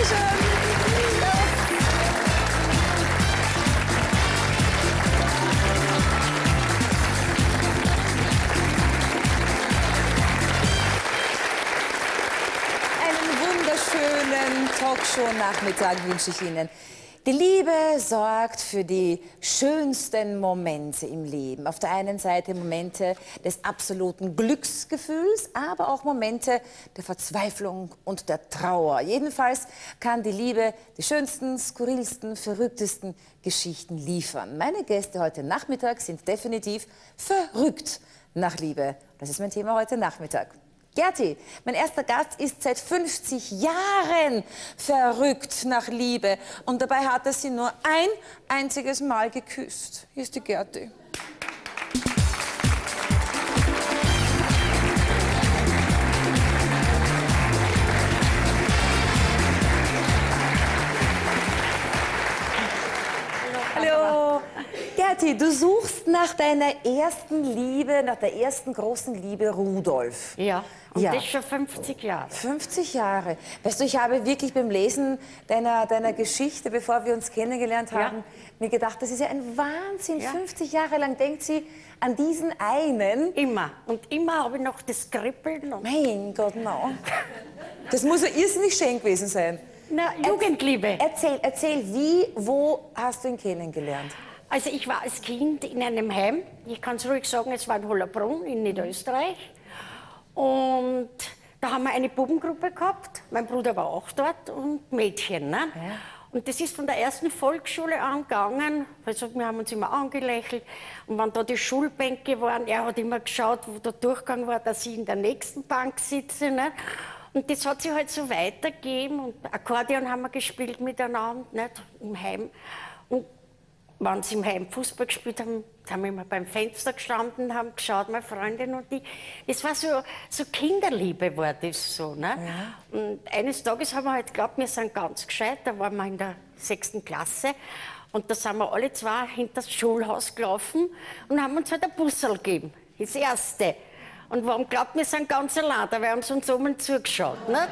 Talkshow-Nachmittag wünsche ich Ihnen. Die Liebe sorgt für die schönsten Momente im Leben. Auf der einen Seite Momente des absoluten Glücksgefühls, aber auch Momente der Verzweiflung und der Trauer. Jedenfalls kann die Liebe die schönsten, skurrilsten, verrücktesten Geschichten liefern. Meine Gäste heute Nachmittag sind definitiv verrückt nach Liebe. Das ist mein Thema heute Nachmittag. Gerti, mein erster Gast, ist seit 50 Jahren verrückt nach Liebe. Und dabei hat er sie nur ein einziges Mal geküsst. Hier ist die Gerti. Hallo. Gerti, du suchst nach deiner ersten Liebe, nach der ersten großen Liebe, Rudolf. Ja, und ja. das schon 50 Jahre. 50 Jahre. Weißt du, ich habe wirklich beim Lesen deiner Geschichte, bevor wir uns kennengelernt haben, mir gedacht, das ist ja ein Wahnsinn. Ja. 50 Jahre lang denkt sie an diesen einen. Immer. Und immer habe ich noch das Kribbeln. Und mein Gott, no. Das muss ja irrsinnig schön gewesen sein. Na, Jugendliebe. Erzähl, wie, wo hast du ihn kennengelernt? Also ich war als Kind in einem Heim, ich kann es ruhig sagen, es war in Hollabrunn in Niederösterreich. Und da haben wir eine Bubengruppe gehabt, mein Bruder war auch dort und Mädchen. Ne? Ja. Und das ist von der ersten Volksschule angegangen, also wir haben uns immer angelächelt. Und wenn da die Schulbänke waren, er hat immer geschaut, wo der Durchgang war, dass ich in der nächsten Bank sitze. Ne? Und das hat sich halt so weitergegeben und Akkordeon haben wir gespielt miteinander, nicht? Im Heim. Und wenn sie im Heim Fußball gespielt haben, haben wir immer beim Fenster gestanden, haben geschaut, meine Freundin und ich. Es war so Kinderliebe, war das so. Ne? Ja. Und eines Tages haben wir halt geglaubt, wir sind ganz gescheit, da waren wir in der 6. Klasse. Und da sind wir alle zwei hinter das Schulhaus gelaufen und haben uns halt ein Bussel gegeben, das erste. Und warum glaubt, wir sind ganz allein, da haben sie uns oben zugeschaut. Nicht?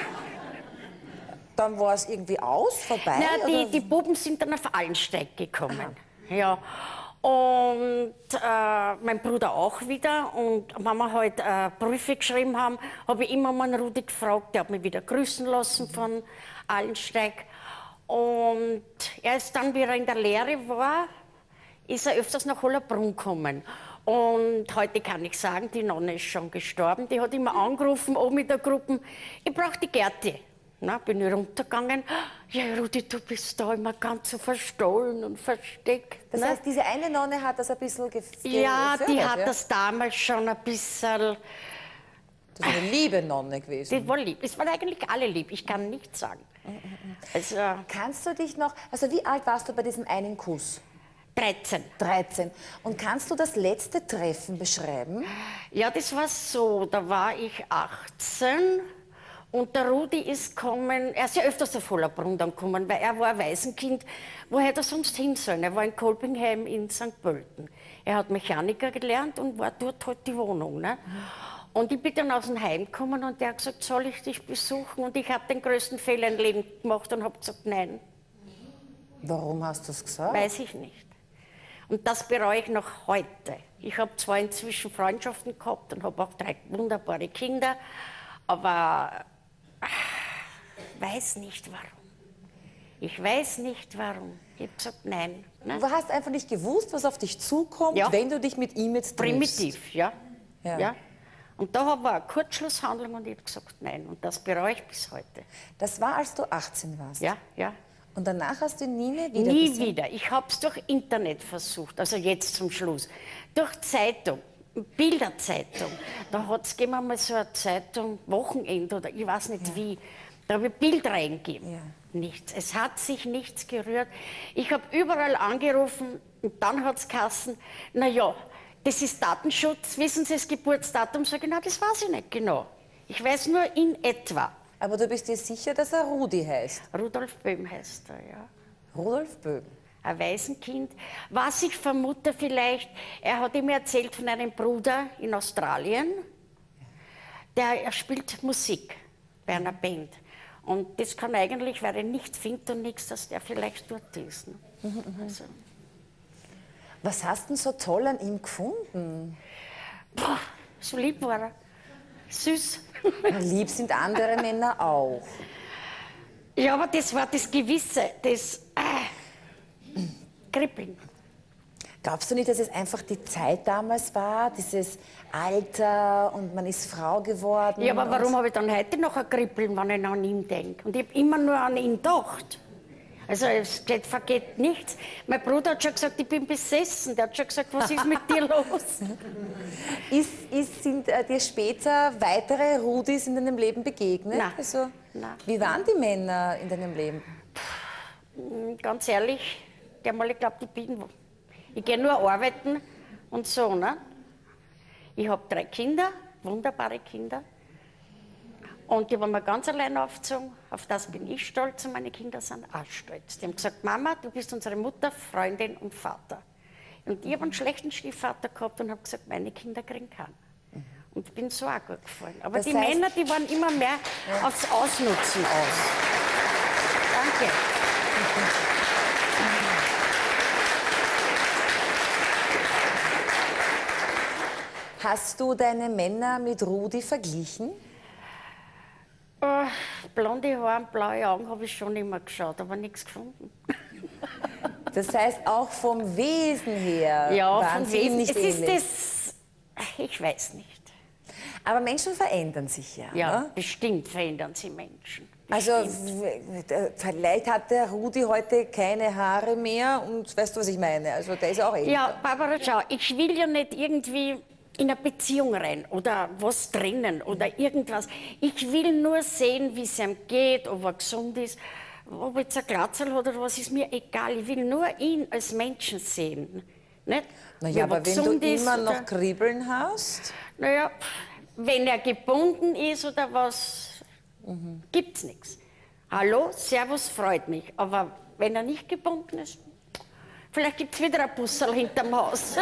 Dann war es irgendwie aus, vorbei? Nein, die Buben sind dann auf Allensteig gekommen. Aha. Ja. Und mein Bruder auch wieder. Und wenn wir halt Briefe geschrieben haben, habe ich immer mal Rudi gefragt, der hat mich wieder grüßen lassen von Allensteig. Und erst dann, wie er in der Lehre war, ist er öfters nach Hollabrunn gekommen. Und heute kann ich sagen, die Nonne ist schon gestorben. Die hat immer angerufen, oben mit der Gruppe, ich brauche die Gerti. Na, bin ich runtergegangen. Ja, Rudi, du bist da immer ganz so verstohlen und versteckt. Das heißt, diese eine Nonne hat das ein bisschen ja, die hat das damals schon ein bisschen... Das war eine liebe Nonne gewesen. Die war lieb. Es waren eigentlich alle lieb, ich kann nichts sagen. Also, kannst du dich noch... Also wie alt warst du bei diesem einen Kuss? 13. 13. Und kannst du das letzte Treffen beschreiben? Ja, das war so, da war ich 18... Und der Rudi ist gekommen, er ist ja öfters auf Hollabrunn dann gekommen, weil er war ein Waisenkind. Wo hätte er sonst hin sollen? Er war in Kolpingheim in St. Pölten. Er hat Mechaniker gelernt und war dort halt die Wohnung. Ne? Und ich bin dann aus dem Heim gekommen und der hat gesagt, soll ich dich besuchen? Und ich habe den größten Fehler im Leben gemacht und habe gesagt, nein. Warum hast du das gesagt? Weiß ich nicht. Und das bereue ich noch heute. Ich habe zwar inzwischen Freundschaften gehabt und habe auch 3 wunderbare Kinder, aber... weiß nicht warum. Ich weiß nicht warum. Ich habe gesagt, nein. Ne? Du hast einfach nicht gewusst, was auf dich zukommt, ja, wenn du dich mit ihm jetzt triffst. Primitiv, ja. Ja. Und da war eine Kurzschlusshandlung und ich habe gesagt, nein. Und das bereue ich bis heute. Das war, als du 18 warst? Ja, ja. Und danach hast du ihn nie mehr wieder Nie gesehen? wieder. Ich habe es durch Internet versucht, also jetzt zum Schluss. Durch Zeitung. Bilderzeitung. Da hat es mal so eine Zeitung, Wochenende oder ich weiß nicht wie. Da habe ich Bild reingegeben. Ja. Nichts. Es hat sich nichts gerührt. Ich habe überall angerufen und dann hat es geheißen, naja, das ist Datenschutz, wissen Sie das Geburtsdatum? Sag ich, na, das weiß ich nicht genau. Ich weiß nur in etwa. Aber du bist dir sicher, dass er Rudi heißt? Rudolf Böhm heißt er, ja. Rudolf Böhm. Ein Waisenkind. Was ich vermute vielleicht, er hat ihm erzählt von einem Bruder in Australien, er spielt Musik bei einer Band. Und das kann eigentlich, weil er nicht findet und nichts, dass der vielleicht dort ist. Ne? Also. Was hast du denn so toll an ihm gefunden? Boah, so lieb war er. Süß. Lieb sind andere Männer auch. Ja, aber das war das Gewisse, das Kribbeln. Glaubst du nicht, dass es einfach die Zeit damals war, dieses Alter und man ist Frau geworden? Ja, aber warum habe ich dann heute noch ein Kribbeln, wenn ich an ihn denke? Und ich habe immer nur an ihn gedacht. Also es vergeht nichts. Mein Bruder hat schon gesagt, ich bin besessen. Der hat schon gesagt, was ist mit dir los? Sind dir später weitere Rudis in deinem Leben begegnet? Nein. Also, Nein. Wie waren die Männer in deinem Leben? Ganz ehrlich, der mal glaubt, ich bin wo. Ich gehe nur arbeiten und so. Ne? Ich habe 3 Kinder, wunderbare Kinder. Und die haben mir ganz allein aufgezogen. Auf das bin ich stolz und meine Kinder sind auch stolz. Die haben gesagt, Mama, du bist unsere Mutter, Freundin und Vater. Und ich habe einen schlechten Stiefvater gehabt und habe gesagt, meine Kinder kriegen keinen. Und ich bin so auch gut gefallen. Aber Das die heißt, Männer, die waren immer mehr aufs Ausnutzen aus. Danke. Hast du deine Männer mit Rudi verglichen? Blonde Haare und blaue Augen habe ich schon immer geschaut, aber nichts gefunden. Das heißt, auch vom Wesen her Ja, waren vom sie ihm Wesen. nicht Es ähnlich. ist das, ich weiß nicht. Aber Menschen verändern sich ja. Ja, Ne? bestimmt verändern sie Menschen. Also vielleicht hat der Rudi heute keine Haare mehr und weißt du, was ich meine? Also der ist auch älter. Ja, Barbara, schau, ich will ja nicht irgendwie in eine Beziehung rein oder was trennen oder irgendwas. Ich will nur sehen, wie es ihm geht, ob er gesund ist, ob er jetzt ein Glatzel hat oder was, ist mir egal. Ich will nur ihn als Menschen sehen. Nicht? Naja, Ob er aber wenn du gesund ist immer oder- noch Kribbeln hast, Naja, wenn er gebunden ist oder was, gibt's nichts. Hallo, Servus, freut mich. Aber wenn er nicht gebunden ist, vielleicht gibt's wieder ein Busserl hinterm Haus.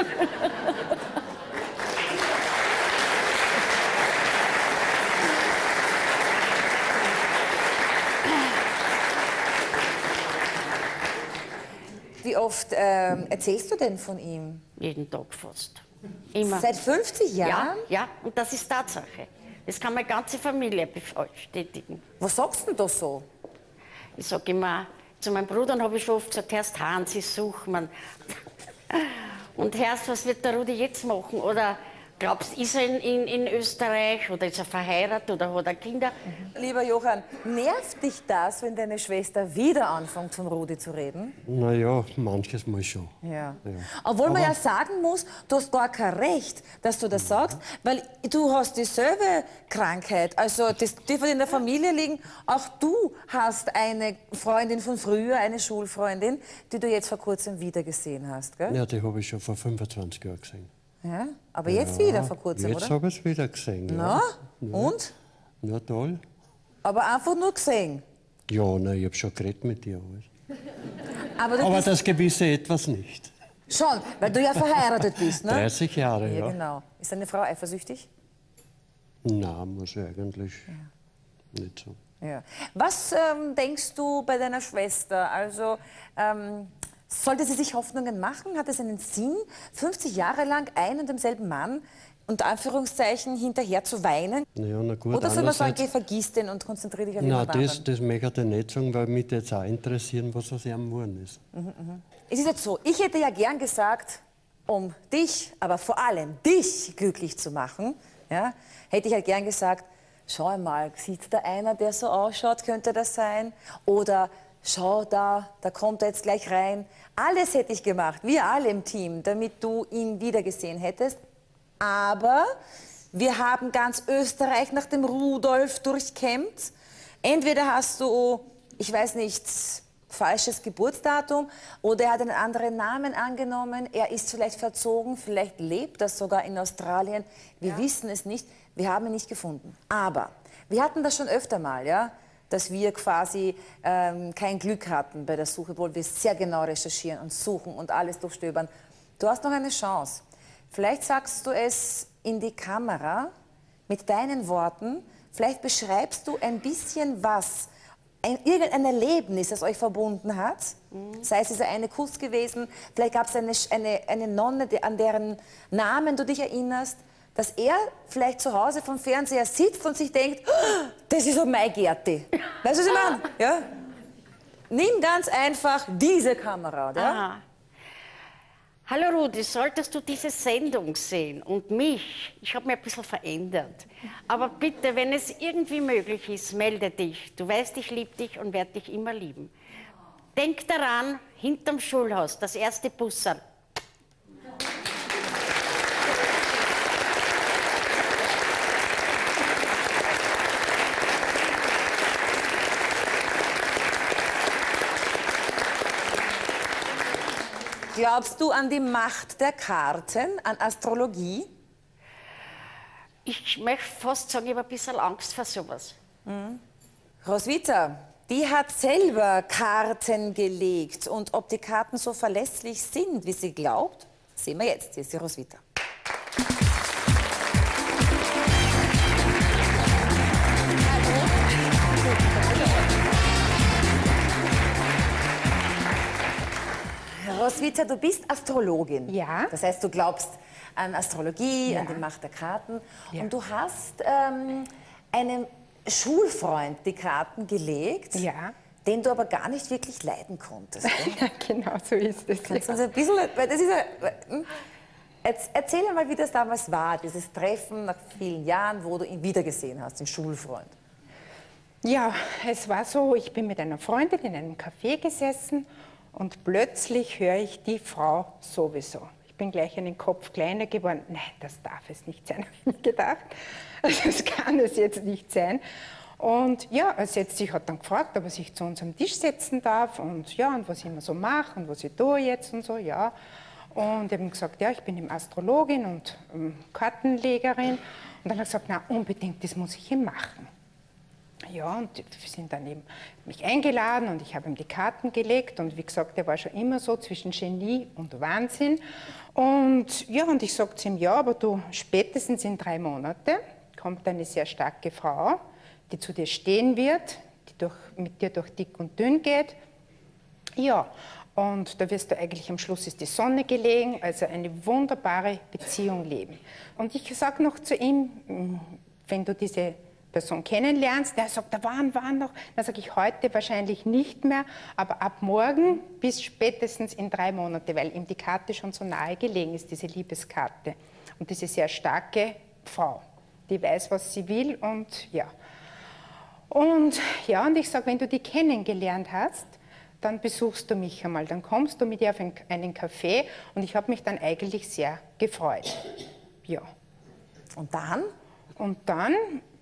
wie oft erzählst du denn von ihm? Jeden Tag fast. Immer. Seit 50 Ja, Jahren? ja, und das ist Tatsache. Das kann meine ganze Familie bestätigen. Was sagst du denn da so? Ich sage immer, zu meinen Brüdern habe ich schon oft gesagt, Herrst Hans, ich suche man. Und Herrst, was wird der Rudi jetzt machen? Oder glaubst du, ist er in Österreich oder ist er verheiratet oder hat er Kinder? Lieber Johann, nervt dich das, wenn deine Schwester wieder anfängt, von Rudi zu reden? Naja, manches Mal schon. Ja. Obwohl man ja sagen muss, du hast gar kein Recht, dass du das sagst, weil du hast dieselbe Krankheit. Also das dürfte in der Familie liegen. Auch du hast eine Freundin von früher, eine Schulfreundin, die du jetzt vor kurzem wieder gesehen hast, gell? Ja, die habe ich schon vor 25 Jahren gesehen. Ja? Aber jetzt wieder vor kurzem, Jetzt oder? habe ich es wieder gesehen. Na, Ja. und? Ja, toll. Aber einfach nur gesehen. Ja, na, ich habe schon geredet mit dir. Alles. Aber du Aber bist das gewisse Etwas nicht. schon, weil du ja verheiratet bist, ne? 30 Jahre, Ja, ja. genau. Ist deine Frau eifersüchtig? Nein, muss ich eigentlich nicht so. Ja. Was denkst du bei deiner Schwester? Also, sollte sie sich Hoffnungen machen? Hat es einen Sinn, 50 Jahre lang einen und demselben Mann, unter Anführungszeichen, hinterher zu weinen? Ja, na gut, Oder soll man sagen, andererseits- geh, vergiss den und konzentriere dich auf Nein, jemand anderen? das möchte ich nicht sagen, weil mich jetzt auch interessieren, was aus ihm geworden ist. Es ist jetzt so, ich hätte ja gern gesagt, um dich, aber vor allem dich glücklich zu machen, ja, hätte ich halt gern gesagt, schau einmal, sieht da einer, der so ausschaut, könnte das sein? Oder schau da kommt er jetzt gleich rein. Alles hätte ich gemacht, wir alle im Team, damit du ihn wiedergesehen hättest. Aber wir haben ganz Österreich nach dem Rudolf durchkämmt. Entweder hast du, ich weiß nicht, falsches Geburtsdatum oder er hat einen anderen Namen angenommen. Er ist vielleicht verzogen, vielleicht lebt er sogar in Australien. Wir wissen es nicht, wir haben ihn nicht gefunden. Aber wir hatten das schon öfter mal, ja, dass wir quasi kein Glück hatten bei der Suche, obwohl wir sehr genau recherchieren und suchen und alles durchstöbern. Du hast noch eine Chance. Vielleicht sagst du es in die Kamera mit deinen Worten. Vielleicht beschreibst du ein bisschen was irgendein Erlebnis, das euch verbunden hat? Sei es dieser eine Kuss gewesen, vielleicht gab es eine Nonne, an deren Namen du dich erinnerst, dass er vielleicht zu Hause vom Fernseher sitzt und sich denkt, oh, das ist so mein Gerti. Weißt du, was ich meine? Ja? Nimm ganz einfach diese Kamera. Ja? Hallo Rudi, solltest du diese Sendung sehen und mich, ich habe mich ein bisschen verändert, aber bitte, wenn es irgendwie möglich ist, melde dich. Du weißt, ich liebe dich und werde dich immer lieben. Denk daran, hinterm Schulhaus, das erste Busserl. Glaubst du an die Macht der Karten, an Astrologie? Ich möchte fast sagen, ich habe ein bisschen Angst vor sowas. Roswitha, die hat selber Karten gelegt. Und ob die Karten so verlässlich sind, wie sie glaubt, sehen wir jetzt. Hier ist die Roswitha. Roswitha, du bist Astrologin. Ja. Das heißt, du glaubst an Astrologie, Ja. an die Macht der Karten. Ja. Und du hast einem Schulfreund die Karten gelegt, Ja. den du aber gar nicht wirklich leiden konntest. Ja, genau so ist es. Kannst du uns ein bisschen, weil das ist erzähl mal, wie das damals war, dieses Treffen nach vielen Jahren, wo du ihn wiedergesehen hast, den Schulfreund. Ja, es war so, ich bin mit einer Freundin in einem Café gesessen und plötzlich höre ich die Frau sowieso. Ich bin gleich einen Kopf kleiner geworden. Nein, das darf es nicht sein, habe ich mir gedacht. Das kann es jetzt nicht sein. Und ja, er setzt sich, hat dann gefragt, ob er sich zu uns am Tisch setzen darf und ja, und was ich immer so mache und was ich tue jetzt und so, ja. Und ich habe ihm gesagt, ja, ich bin eben Astrologin und Kartenlegerin. Und dann hat er gesagt, na, unbedingt, das muss ich ihm machen. Ja, und wir sind dann eben mich eingeladen und ich habe ihm die Karten gelegt und wie gesagt, er war schon immer so zwischen Genie und Wahnsinn. Und ja, und ich sagte zu ihm, ja, aber du, spätestens in 3 Monaten kommt eine sehr starke Frau, die zu dir stehen wird, die mit dir durch dick und dünn geht. Ja, und da wirst du eigentlich, am Schluss ist die Sonne gelegen, also eine wunderbare Beziehung leben. Und ich sage noch zu ihm, wenn du diese Person kennenlernst, der sagt, da waren noch, dann sage ich, heute wahrscheinlich nicht mehr, aber ab morgen bis spätestens in 3 Monate, weil ihm die Karte schon so nahe gelegen ist, diese Liebeskarte. Und diese sehr starke Frau, die weiß, was sie will und ja. Und ja, und ich sage, wenn du die kennengelernt hast, dann besuchst du mich einmal, dann kommst du mit ihr auf einen Café und ich habe mich dann eigentlich sehr gefreut. Ja. Und dann? Und dann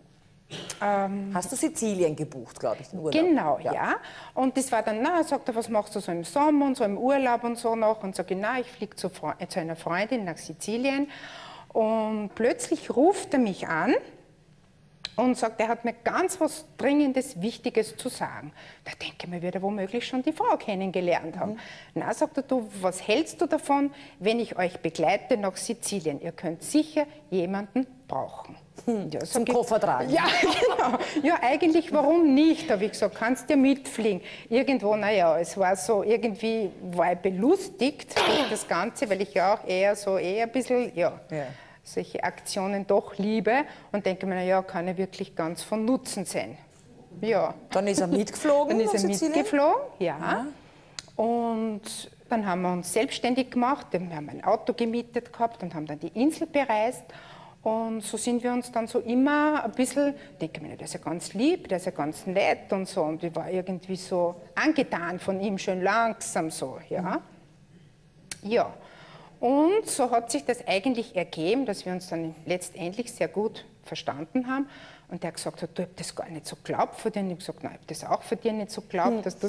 hast du Sizilien gebucht, glaube ich, den Urlaub? Genau, ja. Und das war dann, na, sagt er, was machst du so im Sommer und so im Urlaub und so noch? Und sage ich, na, ich fliege zu einer Freundin nach Sizilien. Und plötzlich ruft er mich an und sagt, er hat mir ganz was Dringendes, Wichtiges zu sagen. Da denke ich mir, wird er womöglich schon die Frau kennengelernt haben. Na, sagt er, du, was hältst du davon, wenn ich euch begleite nach Sizilien? Ihr könnt sicher jemanden brauchen. Ja, zum Koffer tragen. Ja, genau. Ja, eigentlich, warum nicht? Habe ich gesagt, kannst du mitfliegen? Irgendwo, naja, es war so, irgendwie war ich belustigt durch das Ganze, weil ich ja auch eher ein bisschen, ja, solche Aktionen doch liebe und denke mir, naja, kann ja wirklich ganz von Nutzen sein. Ja. Dann ist er mitgeflogen. Dann ist er mitgeflogen, ja. Und dann haben wir uns selbstständig gemacht, wir haben ein Auto gemietet gehabt und haben dann die Insel bereist. Und so sind wir uns dann so immer ein bisschen, denke mir, der ist ja ganz lieb, der ist ja ganz nett und so. Und ich war irgendwie so angetan von ihm, schön langsam so, ja. Ja, und so hat sich das eigentlich ergeben, dass wir uns dann letztendlich sehr gut verstanden haben. Und der gesagt hat, du, ich habe das gar nicht so geglaubt von dir. Und ich habe gesagt, nein, ich habe das auch von dir nicht so geglaubt, dass du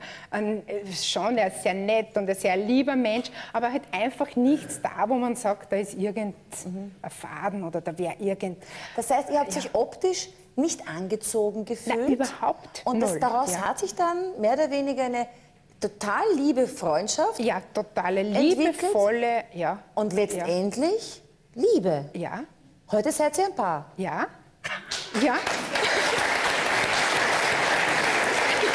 schon ein sehr nett und ein sehr lieber Mensch, aber halt einfach nichts da, wo man sagt, da ist irgendein Faden oder da wäre irgend... Das heißt, ihr habt euch optisch nicht angezogen gefühlt? Nein, überhaupt und null. Daraus hat sich dann mehr oder weniger eine total liebe Freundschaft ja, totale liebevolle, ja. Und letztendlich Liebe. Ja. Heute seid ihr ein Paar. Ja. Ja.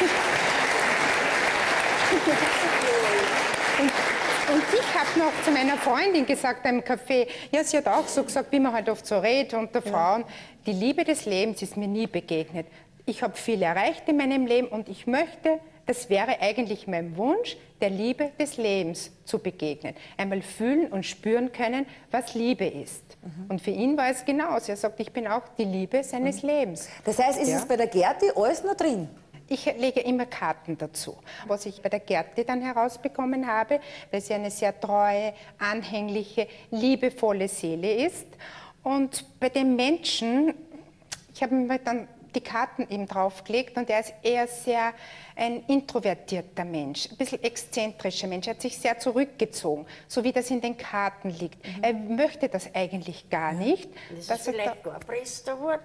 Und ich habe noch zu meiner Freundin gesagt im Café, ja, sie hat auch so gesagt, wie man halt oft so redet unter Frauen, die Liebe des Lebens ist mir nie begegnet. Ich habe viel erreicht in meinem Leben und ich möchte, das wäre eigentlich mein Wunsch, der Liebe des Lebens zu begegnen. Einmal fühlen und spüren können, was Liebe ist. Und für ihn war es genauso. Er sagt, ich bin auch die Liebe seines Lebens. Das heißt, ist es bei der Gerti alles noch drin? Ich lege immer Karten dazu, was ich bei der Gerti dann herausbekommen habe, weil sie eine sehr treue, anhängliche, liebevolle Seele ist. Und bei den Menschen, ich habe mir dann die Karten eben draufgelegt und er ist eher sehr ein introvertierter Mensch, ein bisschen exzentrischer Mensch. Er hat sich sehr zurückgezogen, so wie das in den Karten liegt. Er möchte das eigentlich gar nicht. Das ist vielleicht gar Priester geworden.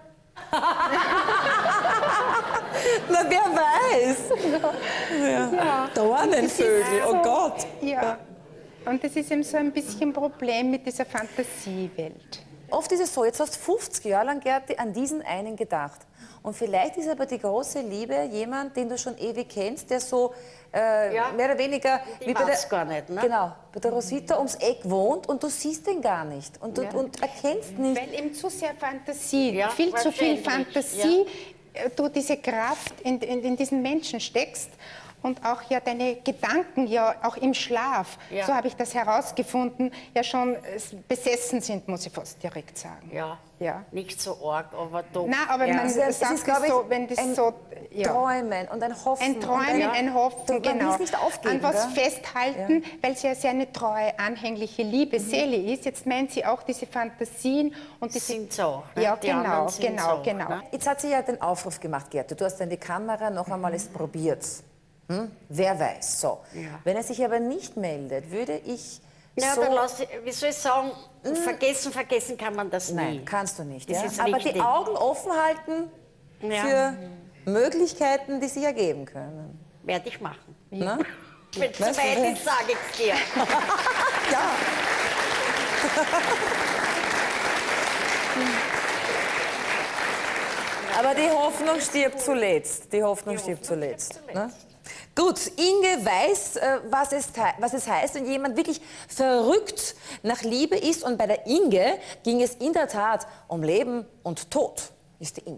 Na, wer weiß. Ja. Dornenvögel, oh Gott. Ja, und das ist eben so ein bisschen ein Problem mit dieser Fantasiewelt. Oft ist es so, jetzt hast du 50 Jahre lang, Gerti, an diesen einen gedacht. Und vielleicht ist aber die große Liebe jemand, den du schon ewig kennst, der so mehr oder weniger wie bei der, gar nicht, ne? Genau, bei der Roswitha ums Eck wohnt und du siehst den gar nicht und erkennst nicht. Weil eben zu sehr Fantasie, viel zu viel Fantasie, du diese Kraft in diesen Menschen steckst. Und auch ja deine Gedanken ja auch im Schlaf, so habe ich das herausgefunden, ja schon besessen sind, muss ich fast direkt sagen. Ja. Nicht so arg, aber doch. Nein, aber man sagt es so, wenn das so... Träumen und ein Hoffen. Ein Träumen, ein Hoffen, genau. Man nicht aufgeben, an was festhalten, weil sie ja sehr eine treue, anhängliche, liebe Seele ist. Jetzt meint sie auch diese Fantasien und diese... Sind so. Ne? Ja, die genau. Ne? Jetzt hat sie ja den Aufruf gemacht, Gerti. Du hast dann die Kamera noch einmal probiert. Wer weiß. So. Wenn er sich aber nicht meldet, würde ich so... Dann wie soll ich sagen, vergessen kann man das nie. Nein, kannst du nicht. Das ist aber richtig. die Augen offen halten für Möglichkeiten, die sich ergeben können. Werde ich machen. Na? Wenn es zu weit ist, sage ich es dir. Ja. Aber die Hoffnung stirbt zuletzt. Die Hoffnung stirbt zuletzt. Ne? Gut, Inge weiß, was es heißt, wenn jemand wirklich verrückt nach Liebe ist. Und bei der Inge ging es in der Tat um Leben und Tod, ist die Inge.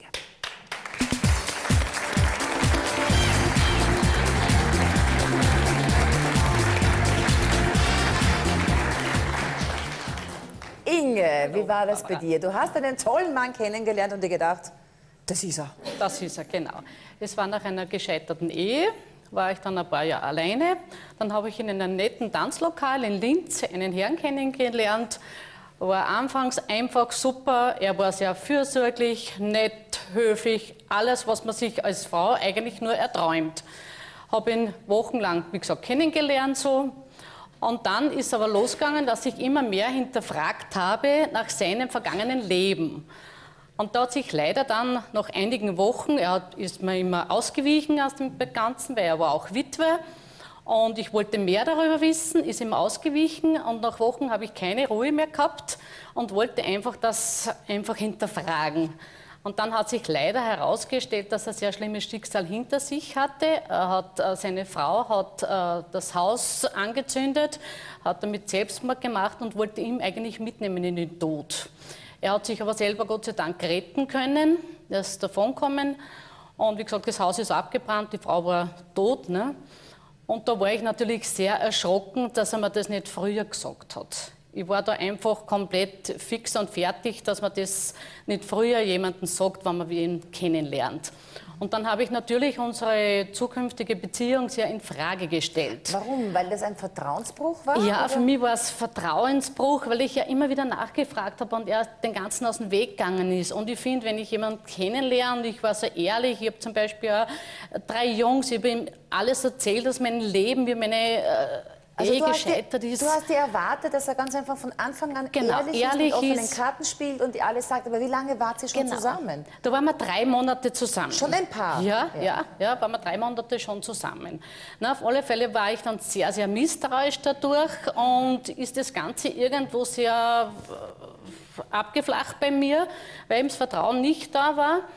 Inge, wie war das bei dir? Du hast einen tollen Mann kennengelernt und dir gedacht, das ist er. Das ist er, genau. Es war nach einer gescheiterten Ehe, war ich dann ein paar Jahre alleine. Dann habe ich in einem netten Tanzlokal in Linz einen Herrn kennengelernt. War anfangs einfach super. Er war sehr fürsorglich, nett, höflich, alles, was man sich als Frau eigentlich nur erträumt. Habe ihn wochenlang, wie gesagt, kennengelernt so. Und dann ist aber losgegangen, dass ich immer mehr hinterfragt habe nach seinem vergangenen Leben. Und da hat sich leider dann nach einigen Wochen, ist mir immer ausgewichen aus dem Ganzen, weil er war auch Witwe. Und ich wollte mehr darüber wissen, ist ihm ausgewichen. Und nach Wochen habe ich keine Ruhe mehr gehabt und wollte das hinterfragen. Und dann hat sich leider herausgestellt, dass er ein sehr schlimmes Schicksal hinter sich hatte. Seine Frau hat das Haus angezündet, hat damit Selbstmord gemacht und wollte ihn eigentlich mitnehmen in den Tod. Er hat sich aber selber Gott sei Dank retten können, er ist davongekommen. Und wie gesagt, das Haus ist abgebrannt, die Frau war tot. Ne? Und da war ich natürlich sehr erschrocken, dass er mir das nicht früher gesagt hat. Ich war da einfach komplett fix und fertig, dass man das nicht früher jemandem sagt, wenn man ihn kennenlernt. Und dann habe ich natürlich unsere zukünftige Beziehung sehr in Frage gestellt. Warum? Weil das ein Vertrauensbruch war? Ja, oder? Für mich war es Vertrauensbruch, weil ich ja immer wieder nachgefragt habe und er den Ganzen aus dem Weg gegangen ist. Und ich finde, wenn ich jemanden kennenlerne, ich war so ehrlich, ich habe zum Beispiel auch 3 Jungs, ich habe ihm alles erzählt aus meinem Leben, wie meine Ehe gescheitert ist. Du hast dir erwartet, dass er ganz einfach von Anfang an ehrlich ist, mit offenen Karten spielt und dir alles sagt. Aber wie lange wart ihr schon zusammen? Da waren wir 3 Monate zusammen. Schon ein Paar? Ja, waren wir 3 Monate schon zusammen. Na, auf alle Fälle war ich dann sehr, sehr misstrauisch dadurch und ist das Ganze irgendwo sehr abgeflacht bei mir, weil ihm das Vertrauen nicht da war.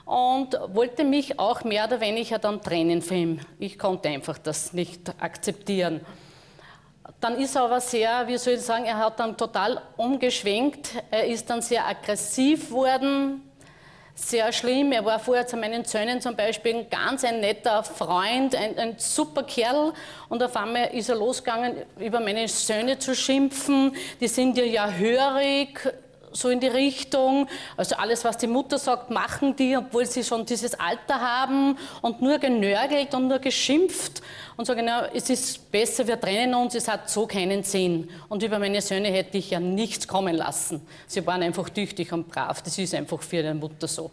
und wollte mich auch mehr oder weniger dann trennen von ihm. Ich konnte einfach das nicht akzeptieren. Dann ist er aber sehr, wie soll ich sagen, er hat dann total umgeschwenkt. Er ist dann sehr aggressiv geworden, sehr schlimm. Er war vorher zu meinen Söhnen zum Beispiel ein netter Freund, ein super Kerl. Und auf einmal ist er losgegangen, über meine Söhne zu schimpfen. Die sind ja hörig, so in die Richtung. Also alles, was die Mutter sagt, machen die, obwohl sie schon dieses Alter haben. Und nur genörgelt und nur geschimpft. Und so genau, es ist besser, wir trennen uns, es hat so keinen Sinn. Und über meine Söhne hätte ich ja nichts kommen lassen. Sie waren einfach tüchtig und brav, das ist einfach für eine Mutter so.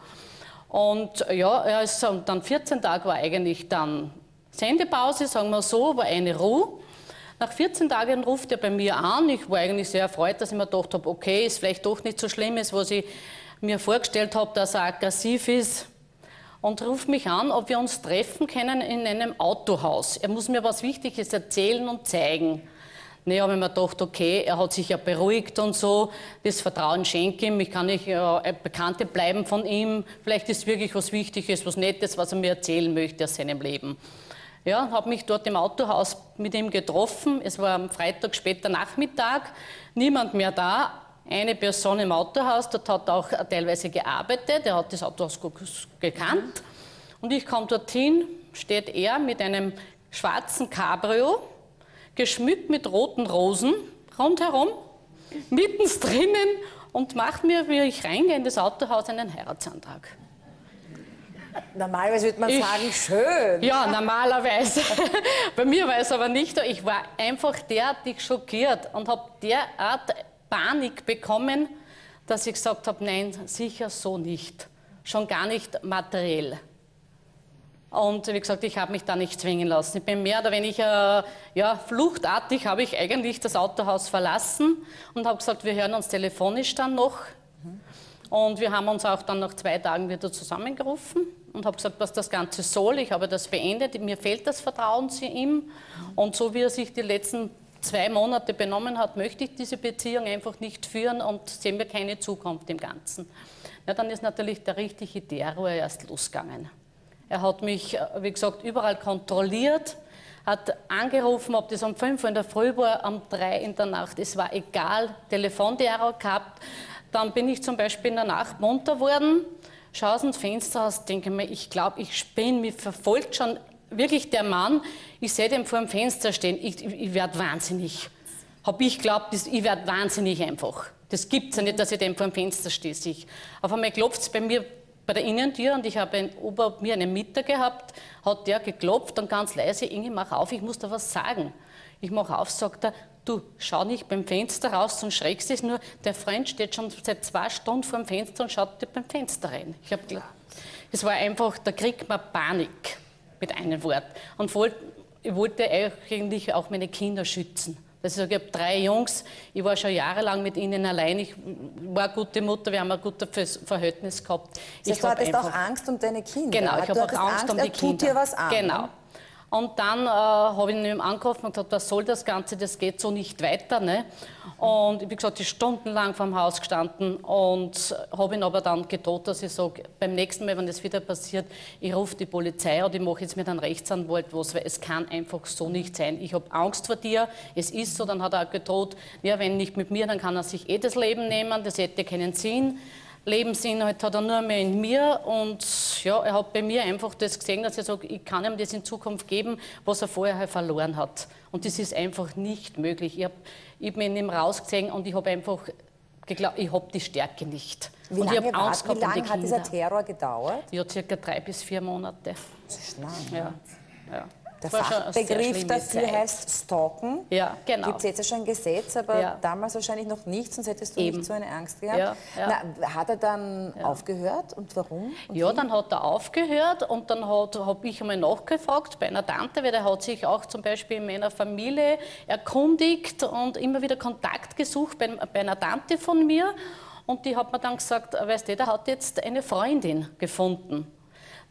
Und ja, und dann 14 Tage war eigentlich dann Sendepause, sagen wir so, war eine Ruhe. Nach 14 Tagen ruft er bei mir an. Ich war eigentlich sehr erfreut, dass ich mir gedacht habe, okay, ist vielleicht doch nicht so schlimm, was ich mir vorgestellt habe, dass er aggressiv ist. Und ruft mich an, ob wir uns treffen können in einem Autohaus. Er muss mir was Wichtiges erzählen und zeigen. Ne, habe ich mir gedacht, okay, er hat sich ja beruhigt und so, das Vertrauen schenke ihm, ich kann nicht Bekannte bleiben von ihm, vielleicht ist wirklich was Wichtiges, was Nettes, was er mir erzählen möchte aus seinem Leben. Ja, habe mich dort im Autohaus mit ihm getroffen, es war am Freitag später Nachmittag, niemand mehr da. Eine Person im Autohaus, dort hat er auch teilweise gearbeitet, er hat das Autohaus gekannt. Und ich komme dorthin, steht er mit einem schwarzen Cabrio, geschmückt mit roten Rosen rundherum, mittens drinnen und macht mir, wie ich reingehe in das Autohaus, einen Heiratsantrag. Normalerweise würde man sagen, schön. Ja, normalerweise. Bei mir war es aber nicht so. Ich war einfach derartig schockiert und habe derart Panik bekommen, dass ich gesagt habe, nein, sicher so nicht. Schon gar nicht materiell. Und wie gesagt, ich habe mich da nicht zwingen lassen. Ich bin mehr oder weniger fluchtartig, habe ich eigentlich das Autohaus verlassen und habe gesagt, wir hören uns telefonisch dann noch. Und wir haben uns auch dann nach 2 Tagen wieder zusammengerufen und habe gesagt, was das Ganze soll. Ich habe das beendet, mir fehlt das Vertrauen zu ihm. Und so wie er sich die letzten 2 Monate benommen hat, möchte ich diese Beziehung einfach nicht führen und sehen wir keine Zukunft im Ganzen. Ja, dann ist natürlich der richtige Terror erst losgegangen. Er hat mich, wie gesagt, überall kontrolliert, hat angerufen, ob das um 5 Uhr in der Früh war, um 3 in der Nacht. Es war egal, Telefonterror gehabt. Dann bin ich zum Beispiel in der Nacht munter worden, schaue aus dem Fenster raus, denke mir, ich glaube, ich spinne, mich verfolgt schon wirklich der Mann. Ich sehe den vor dem Fenster stehen, ich werde wahnsinnig. Habe ich geglaubt, ich werde wahnsinnig einfach. Das gibt es ja nicht, dass ich dem vor dem Fenster stehe. Auf einmal klopft es bei mir bei der Innentür und ich habe ober mir einen Mieter gehabt, hat der geklopft und ganz leise, Inge, mach auf, ich muss da was sagen. Ich mache auf, sagt er, du, schau nicht beim Fenster raus und schreckst es nur, der Freund steht schon seit 2 Stunden vor dem Fenster und schaut dir beim Fenster rein. Es war einfach, da kriegt man Panik, mit einem Wort. Und ich wollte eigentlich auch meine Kinder schützen. Das heißt, ich habe 3 Jungs, ich war schon jahrelang mit ihnen allein, ich war eine gute Mutter, wir haben ein gutes Verhältnis gehabt. Du hattest auch Angst um deine Kinder? Genau, ich habe auch Angst um die Kinder. Tut dir was an? Genau. Und dann habe ich ihm angerufen und gesagt, was soll das Ganze, das geht so nicht weiter. Ne? Und wie gesagt, ich bin stundenlang vor dem Haus gestanden und habe ihn aber dann gedroht, dass ich sage, beim nächsten Mal, wenn das wieder passiert, ich rufe die Polizei und ich mache jetzt mit einem Rechtsanwalt was, weil es kann einfach so nicht sein. Ich habe Angst vor dir, es ist so, dann hat er auch gedroht, ja, wenn nicht mit mir, dann kann er sich das Leben nehmen, das hätte keinen Sinn. Lebensinhalt hat er nur mehr in mir und ja, er hat bei mir einfach das gesehen, dass er sagt, ich kann ihm das in Zukunft geben, was er vorher halt verloren hat. Und das ist einfach nicht möglich. Ich hab mich in ihm rausgesehen und ich habe einfach geglaubt, ich habe die Stärke nicht. Wie lange hat dieser Terror gedauert? Ja, circa 3 bis 4 Monate. Das ist lang. Ja. Ja. Der Fachbegriff dafür heißt Stalken. Ja, genau. Gibt es jetzt ja schon ein Gesetz, aber damals wahrscheinlich noch nicht, sonst hättest du nicht so eine Angst gehabt. Ja, ja. Na, hat er dann aufgehört und warum? Und ja, dann hat er aufgehört und dann habe ich einmal nachgefragt bei einer Tante, weil der hat sich auch zum Beispiel in meiner Familie erkundigt und immer wieder Kontakt gesucht bei einer Tante von mir. Und die hat mir dann gesagt, weißt du, der hat jetzt eine Freundin gefunden.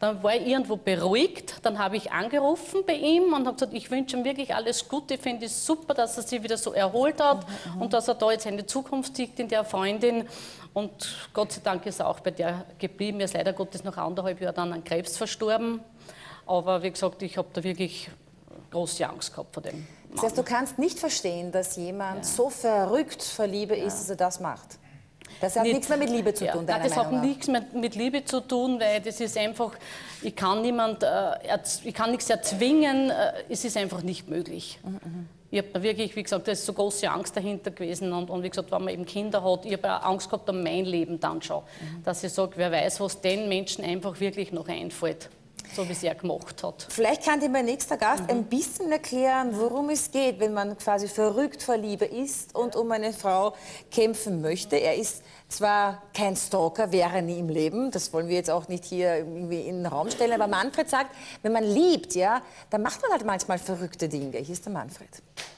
Dann war ich irgendwo beruhigt, dann habe ich angerufen bei ihm und habe gesagt, ich wünsche ihm wirklich alles Gute, ich finde es super, dass er sich wieder so erholt hat und dass er da jetzt eine Zukunft sieht in der Freundin. Und Gott sei Dank ist er auch bei der geblieben. Er ist leider Gottes nach 1,5 Jahren dann an Krebs verstorben. Aber wie gesagt, ich habe da wirklich große Angst gehabt vor dem Mann. Das heißt, du kannst nicht verstehen, dass jemand so verrückt vor Liebe ist, dass er das macht? Das hat nichts mehr mit Liebe zu tun, deiner Nein, das hat Meinung nach? nichts mehr mit Liebe zu tun, weil das ist einfach, ich kann nichts erzwingen, es ist einfach nicht möglich. Ich habe da wirklich, wie gesagt, da ist so große Angst dahinter gewesen und wie gesagt, wenn man eben Kinder hat, ich habe auch Angst gehabt um mein Leben dann schon, dass ich sage, wer weiß, was den Menschen einfach wirklich noch einfällt. So wie es er gemacht hat. Vielleicht kann dir mein nächster Gast ein bisschen erklären, worum es geht, wenn man quasi verrückt vor Liebe ist und um eine Frau kämpfen möchte. Er ist zwar kein Stalker, wäre nie im Leben, das wollen wir jetzt auch nicht hier irgendwie in den Raum stellen, aber Manfred sagt, wenn man liebt, ja, dann macht man halt manchmal verrückte Dinge. Hier ist der Manfred.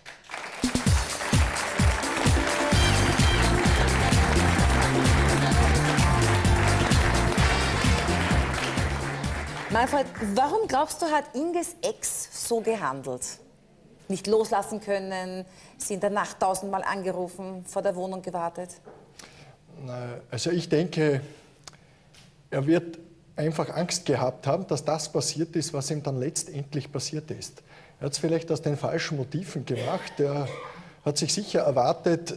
Manfred, warum glaubst du, hat Inges Ex so gehandelt? Nicht loslassen können, sie in der Nacht 1000-mal angerufen, vor der Wohnung gewartet? Also ich denke, er wird einfach Angst gehabt haben, dass das passiert ist, was ihm dann letztendlich passiert ist. Er hat es vielleicht aus den falschen Motiven gemacht. Er hat sich sicher erwartet,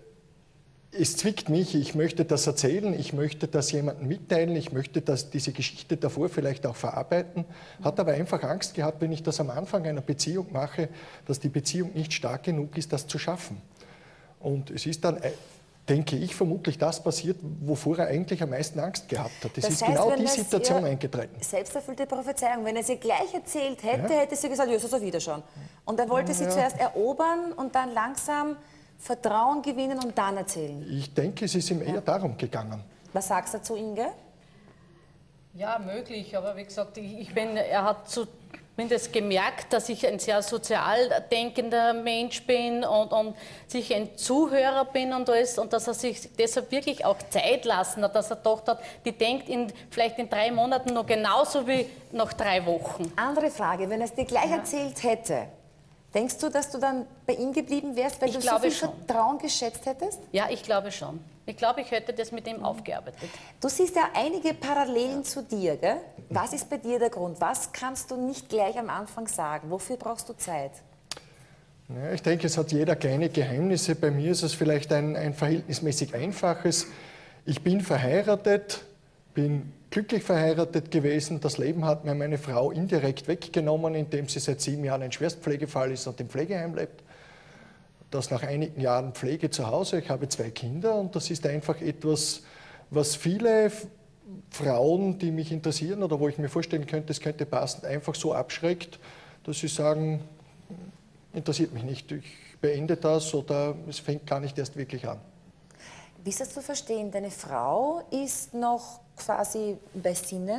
es zwickt mich, ich möchte das erzählen, ich möchte das jemandem mitteilen, ich möchte diese Geschichte davor vielleicht auch verarbeiten, hat aber einfach Angst gehabt, wenn ich das am Anfang einer Beziehung mache, dass die Beziehung nicht stark genug ist, das zu schaffen. Und es ist dann, denke ich, vermutlich das passiert, wovor er eigentlich am meisten Angst gehabt hat. Es ist genau die Situation eingetreten. Selbsterfüllte Prophezeiung. Wenn er sie gleich erzählt hätte, hätte sie gesagt, ja, so wieder schon. Und er wollte sie zuerst erobern und dann langsam Vertrauen gewinnen und dann erzählen. Ich denke, es ist ihm eher darum gegangen. Was sagst du zu Inge? Ja, möglich, aber wie gesagt, er hat zumindest gemerkt, dass ich ein sehr sozial denkender Mensch bin und sicher ein Zuhörer bin und alles und dass er sich deshalb wirklich auch Zeit lassen hat, dass er gedacht hat, die denkt vielleicht in 3 Monaten noch genauso wie nach 3 Wochen. Andere Frage, wenn er es dir gleich erzählt hätte, denkst du, dass du dann bei ihm geblieben wärst, weil du so viel Vertrauen geschätzt hättest? Ja, ich glaube schon. Ich glaube, ich hätte das mit ihm aufgearbeitet. Du siehst ja einige Parallelen zu dir, gell? Was ist bei dir der Grund? Was kannst du nicht gleich am Anfang sagen? Wofür brauchst du Zeit? Ja, ich denke, es hat jeder kleine Geheimnisse. Bei mir ist es vielleicht ein verhältnismäßig einfaches. Ich bin verheiratet, bin glücklich verheiratet gewesen. Das Leben hat mir meine Frau indirekt weggenommen, indem sie seit 7 Jahren ein Schwerstpflegefall ist und im Pflegeheim lebt. Das nach einigen Jahren Pflege zu Hause. Ich habe 2 Kinder und das ist einfach etwas, was viele Frauen, die mich interessieren oder wo ich mir vorstellen könnte, es könnte passen, einfach so abschreckt, dass sie sagen, interessiert mich nicht, ich beende das oder es fängt gar nicht erst wirklich an. Wie ist das zu verstehen? Deine Frau ist noch quasi bei Sinnen?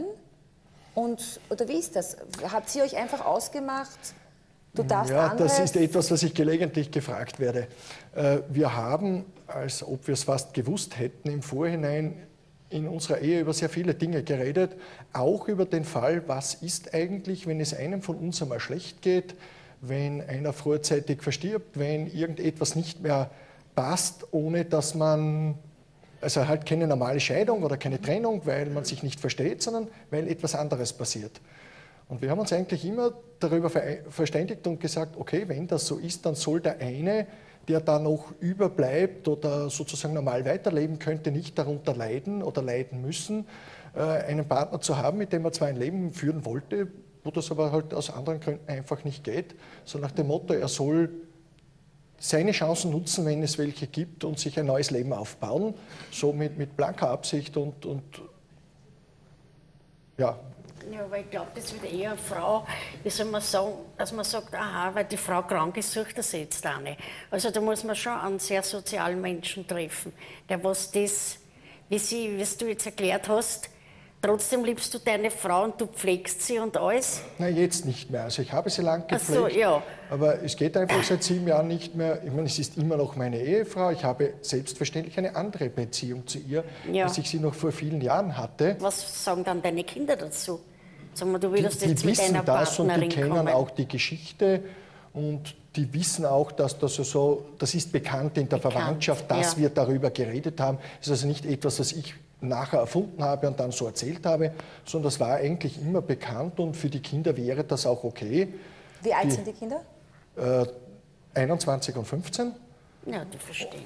Oder wie ist das? Habt ihr euch einfach ausgemacht, du darfst andere... Das ist etwas, was ich gelegentlich gefragt werde. Wir haben, als ob wir es fast gewusst hätten, im Vorhinein in unserer Ehe über sehr viele Dinge geredet, auch über den Fall, was ist eigentlich, wenn es einem von uns einmal schlecht geht, wenn einer vorzeitig verstirbt, wenn irgendetwas nicht mehr passt, ohne dass man, also halt keine normale Scheidung oder keine Trennung, weil man sich nicht versteht, sondern weil etwas anderes passiert. Und wir haben uns eigentlich immer darüber verständigt und gesagt, okay, wenn das so ist, dann soll der eine, der da noch überbleibt oder sozusagen normal weiterleben könnte, nicht darunter leiden oder leiden müssen, einen Partner zu haben, mit dem er zwar ein Leben führen wollte, wo das aber halt aus anderen Gründen einfach nicht geht, so nach dem Motto, er soll seine Chancen nutzen, wenn es welche gibt und sich ein neues Leben aufbauen, so mit blanker Absicht und ja. Ja, aber ich glaube, das wird eher eine Frau, wie soll man sagen, dass man sagt, aha, weil die Frau krank ist, sucht das jetzt eine. Also da muss man schon einen sehr sozialen Menschen treffen, der was das, wie du jetzt erklärt hast, trotzdem liebst du deine Frau und du pflegst sie und alles? Nein, jetzt nicht mehr. Also ich habe sie lang gepflegt, ach so, ja. Aber es geht einfach seit 7 Jahren nicht mehr. Ich meine, es ist immer noch meine Ehefrau. Ich habe selbstverständlich eine andere Beziehung zu ihr, als ich sie noch vor vielen Jahren hatte. Was sagen dann deine Kinder dazu? Sag mal, du würdest jetzt die mit wissen einer das und die Partnerin kennen kommen. auch die Geschichte und die wissen auch, dass das so, das ist bekannt in der Verwandtschaft, dass ja. wir darüber geredet haben. Das ist also nicht etwas, was ich nachher erfunden habe und dann so erzählt habe, sondern das war eigentlich immer bekannt und für die Kinder wäre das auch okay. Wie alt sind die Kinder? 21 und 15. Ja, die verstehen.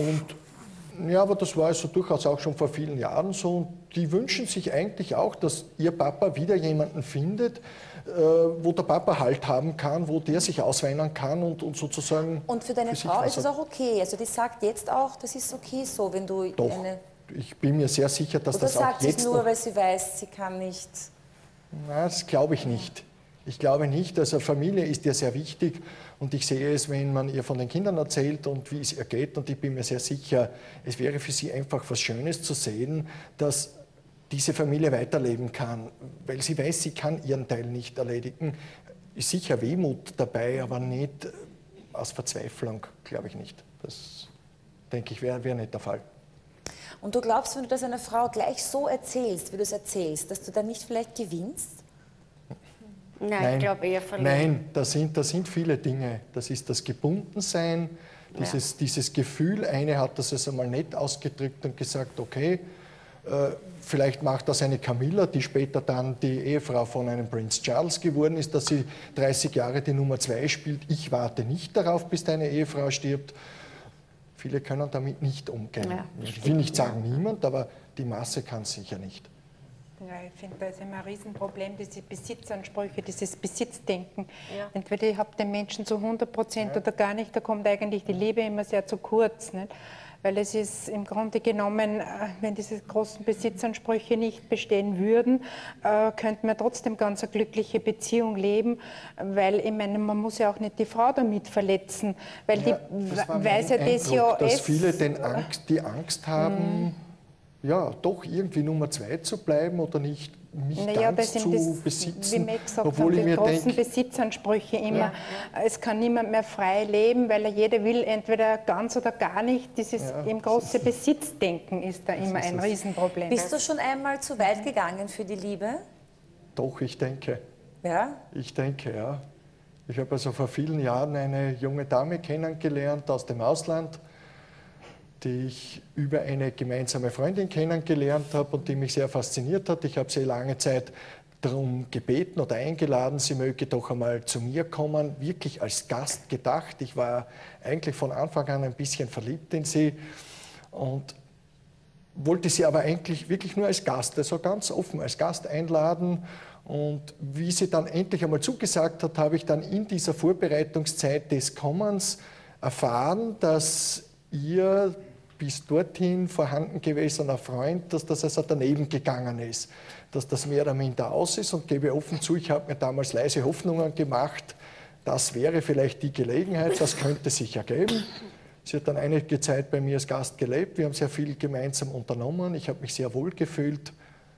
Und ja, aber das war also durchaus auch schon vor vielen Jahren so. Und die wünschen sich eigentlich auch, dass ihr Papa wieder jemanden findet, wo der Papa Halt haben kann, wo der sich ausweinen kann und sozusagen. Und für deine Frau ist es auch okay? Also die sagt jetzt auch, das ist okay so, wenn du Doch, ich bin mir sehr sicher, dass oder das auch sagt sie jetzt es nur, noch. weil sie weiß, sie kann nicht. Na, das glaube ich nicht. Ich glaube nicht. Also Familie ist ihr sehr wichtig und ich sehe es, wenn man ihr von den Kindern erzählt und wie es ihr geht und ich bin mir sehr sicher, es wäre für sie einfach was Schönes zu sehen, dass diese Familie weiterleben kann, weil sie weiß, sie kann ihren Teil nicht erledigen. Ist sicher Wehmut dabei, aber nicht aus Verzweiflung, glaube ich nicht. Das, denke ich, wäre nicht der Fall. Und du glaubst, wenn du das einer Frau gleich so erzählst, wie du es erzählst, dass du dann nicht vielleicht gewinnst? Nein, ich glaube eher verlieren. Nein, das sind viele Dinge. Das ist das Gebundensein, dieses Gefühl. Eine hat das also mal nett ausgedrückt und gesagt, okay, vielleicht macht das eine Camilla, die später dann die Ehefrau von einem Prince Charles geworden ist, dass sie 30 Jahre die Nummer 2 spielt. Ich warte nicht darauf, bis deine Ehefrau stirbt. Viele können damit nicht umgehen. Ja, ich will nicht sagen niemand, aber die Masse kann es sicher nicht. Ja, ich finde, da ist immer ein Riesenproblem, diese Besitzansprüche, dieses Besitzdenken. Ja. Entweder ich habe den Menschen zu 100% oder gar nicht, da kommt eigentlich die Liebe immer sehr zu kurz. Nicht? Weil es ist im Grunde genommen, wenn diese großen Besitzansprüche nicht bestehen würden, könnten wir trotzdem ganz eine glückliche Beziehung leben, weil ich meine, man muss ja auch nicht die Frau damit verletzen, weil Ja, die das war weiß ja mein das ja Eindruck, dass erst- viele die Angst haben, ja, doch irgendwie Nummer 2 zu bleiben oder nicht mich Naja, ganz das sind zu das, besitzen, wie wir gesagt obwohl haben, ich die mir großen denke, Besitzansprüche immer. Es kann niemand mehr frei leben, weil jeder will entweder ganz oder gar nicht. Dieses im große Besitzdenken ist da immer ein Riesenproblem. Bist du schon einmal zu weit gegangen für die Liebe? doch, ich denke, Ja? ja. Ich habe also vor vielen Jahren eine junge Dame kennengelernt aus dem Ausland, die ich über eine gemeinsame Freundin kennengelernt habe und die mich sehr fasziniert hat. Ich habe sie lange Zeit darum gebeten oder eingeladen, sie möge doch einmal zu mir kommen, wirklich als Gast gedacht. Ich war eigentlich von Anfang an ein bisschen verliebt in sie und wollte sie aber eigentlich wirklich nur als Gast, also ganz offen als Gast einladen. Und wie sie dann endlich einmal zugesagt hat, habe ich dann in dieser Vorbereitungszeit des Kommens erfahren, dass ihr bis dorthin vorhanden gewesener Freund, dass das also daneben gegangen ist, dass das mehr oder minder aus ist und gebe offen zu, ich habe mir damals leise Hoffnungen gemacht, das wäre vielleicht die Gelegenheit, das könnte sich ergeben. Sie hat dann einige Zeit bei mir als Gast gelebt, wir haben sehr viel gemeinsam unternommen, ich habe mich sehr wohl gefühlt.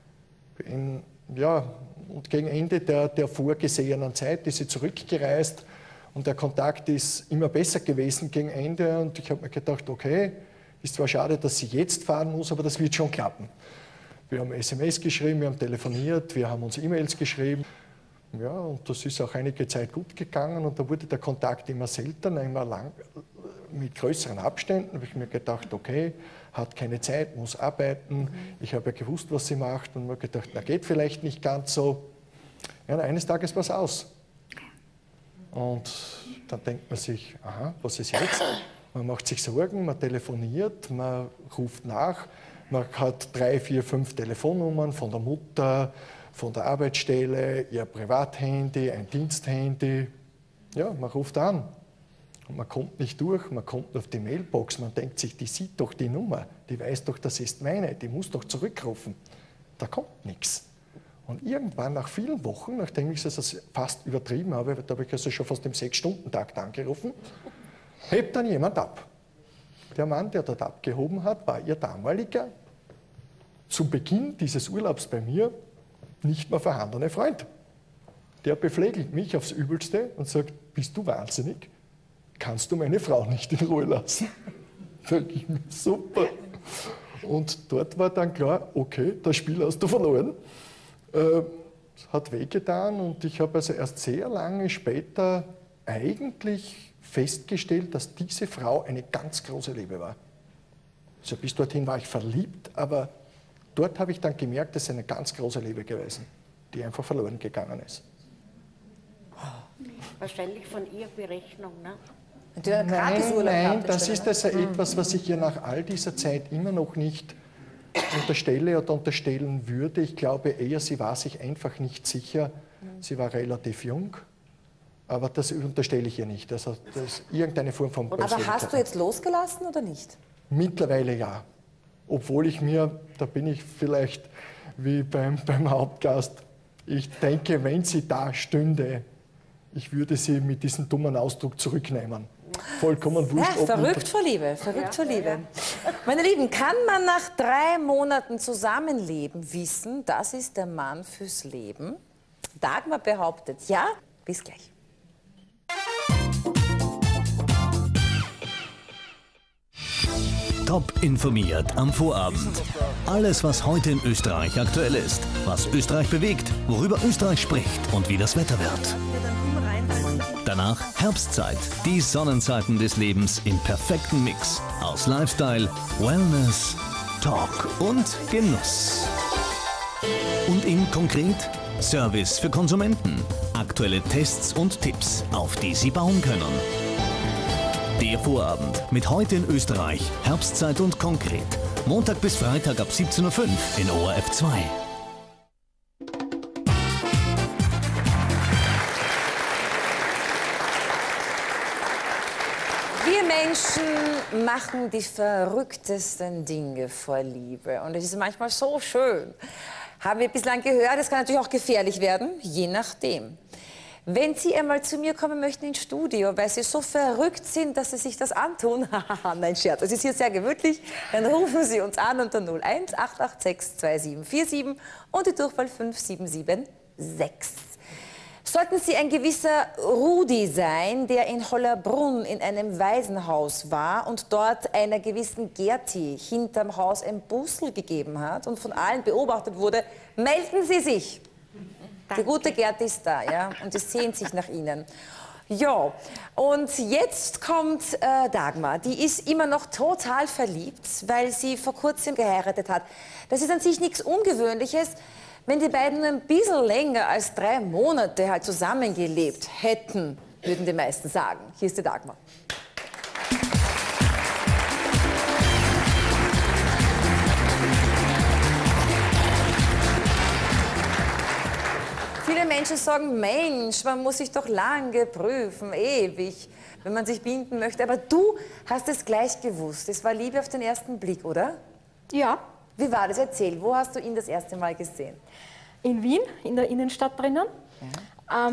Und gegen Ende der vorgesehenen Zeit ist sie zurückgereist und der Kontakt ist immer besser gewesen gegen Ende und ich habe mir gedacht, okay, ist zwar schade, dass sie jetzt fahren muss, aber das wird schon klappen. Wir haben SMS geschrieben, wir haben telefoniert, wir haben uns E-Mails geschrieben. Ja, und das ist auch einige Zeit gut gegangen und da wurde der Kontakt immer seltener, immer lang, mit größeren Abständen. Da habe ich mir gedacht, okay, hat keine Zeit, muss arbeiten. Ich habe ja gewusst, was sie macht und mir gedacht, na geht vielleicht nicht ganz so. Ja, und eines Tages war es aus. Und dann denkt man sich, aha, was ist jetzt? Man macht sich Sorgen, man telefoniert, man ruft nach, man hat 3, 4, 5 Telefonnummern von der Mutter, von der Arbeitsstelle, ihr Privathandy, ein Diensthandy. Ja, man ruft an und man kommt nicht durch, man kommt auf die Mailbox, man denkt sich, die sieht doch die Nummer, die weiß doch, das ist meine, die muss doch zurückrufen. Da kommt nichts. Und irgendwann nach vielen Wochen, nachdem ich es fast übertrieben habe, da habe ich also schon fast im 6-Stunden-Takt angerufen, hebt dann jemand ab. Der Mann, der dort abgehoben hat, war ihr damaliger, zu Beginn dieses Urlaubs bei mir, nicht mehr vorhandene Freund. Der beflegelt mich aufs Übelste und sagt, bist du wahnsinnig? Kannst du meine Frau nicht in Ruhe lassen? Da denke ich mir, super. Und dort war dann klar, okay, das Spiel hast du verloren. Es hat wehgetan und ich habe also erst sehr lange später eigentlich festgestellt, dass diese Frau eine ganz große Liebe war. Also bis dorthin war ich verliebt, aber dort habe ich dann gemerkt, das ist eine ganz große Liebe gewesen, die einfach verloren gegangen ist. Wahrscheinlich von ihr Berechnung, ne? Nein, das ist also etwas, was ich ihr nach all dieser Zeit immer noch nicht unterstelle oder unterstellen würde. Ich glaube eher, sie war sich einfach nicht sicher. Sie war relativ jung, aber das unterstelle ich ihr nicht. Also, das ist irgendeine Form von Persönlichkeit. Aber hast du jetzt losgelassen oder nicht? Mittlerweile ja. Obwohl ich mir, da bin ich vielleicht wie beim Hauptgast, ich denke, wenn sie da stünde, ich würde sie mit diesem dummen Ausdruck zurücknehmen. Vollkommen wurscht. Ja, verrückt vor Liebe, verrückt vor Liebe. Meine Lieben, kann man nach 3 Monaten Zusammenleben wissen, das ist der Mann fürs Leben? Dagmar behauptet ja. Bis gleich. Top informiert am Vorabend. Alles, was heute in Österreich aktuell ist, was Österreich bewegt, worüber Österreich spricht und wie das Wetter wird. Danach Herbstzeit, die Sonnenseiten des Lebens im perfekten Mix aus Lifestyle, Wellness, Talk und Genuss. Und in konkret Service für Konsumenten, aktuelle Tests und Tipps, auf die Sie bauen können. Der Vorabend mit heute in Österreich, Herbstzeit und konkret. Montag bis Freitag ab 17:05 Uhr in ORF 2. Wir Menschen machen die verrücktesten Dinge vor Liebe. Und es ist manchmal so schön. Haben wir bislang gehört, es kann natürlich auch gefährlich werden, je nachdem. Wenn Sie einmal zu mir kommen möchten ins Studio, weil Sie so verrückt sind, dass Sie sich das antun, nein, Scherz, es ist hier sehr gemütlich, dann rufen Sie uns an unter 01 886 2747 und die Durchwahl 5776. Sollten Sie ein gewisser Rudi sein, der in Hollerbrunn in einem Waisenhaus war und dort einer gewissen Gerti hinterm Haus ein Bussel gegeben hat und von allen beobachtet wurde, melden Sie sich. Die gute Gerti ist da, ja, und es sehnt sich nach Ihnen. Ja, und jetzt kommt Dagmar. Die ist immer noch total verliebt, weil sie vor kurzem geheiratet hat. Das ist an sich nichts Ungewöhnliches. Wenn die beiden nur ein bisschen länger als 3 Monate halt zusammengelebt hätten, würden die meisten sagen. Hier ist die Dagmar. Viele Menschen sagen, Mensch, man muss sich doch lange prüfen, ewig, wenn man sich binden möchte. Aber du hast es gleich gewusst. Es war Liebe auf den ersten Blick, oder? Ja. Wie war das? Erzähl, wo hast du ihn das erste Mal gesehen? In Wien, in der Innenstadt drinnen. Ja.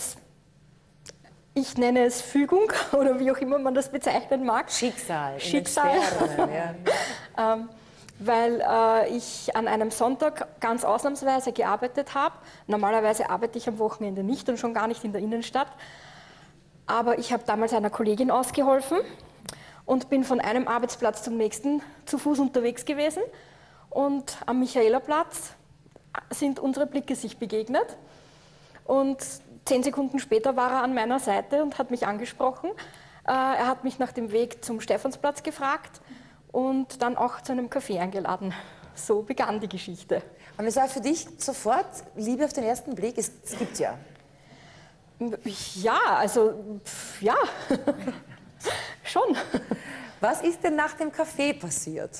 Ich nenne es Fügung oder wie auch immer man das bezeichnen mag. Schicksal. Schicksal. Ja. Weil ich an einem Sonntag ganz ausnahmsweise gearbeitet habe. Normalerweise arbeite ich am Wochenende nicht und schon gar nicht in der Innenstadt. Aber ich habe damals einer Kollegin ausgeholfen und bin von einem Arbeitsplatz zum nächsten zu Fuß unterwegs gewesen. Und am Michaelerplatz sind unsere Blicke sich begegnet. Und 10 Sekunden später war er an meiner Seite und hat mich angesprochen. Er hat mich nach dem Weg zum Stephansplatz gefragt und dann auch zu einem Café eingeladen. So begann die Geschichte. Und es war für dich sofort Liebe auf den ersten Blick? Es gibt ja. Ja, also ja, schon. Was ist denn nach dem Café passiert?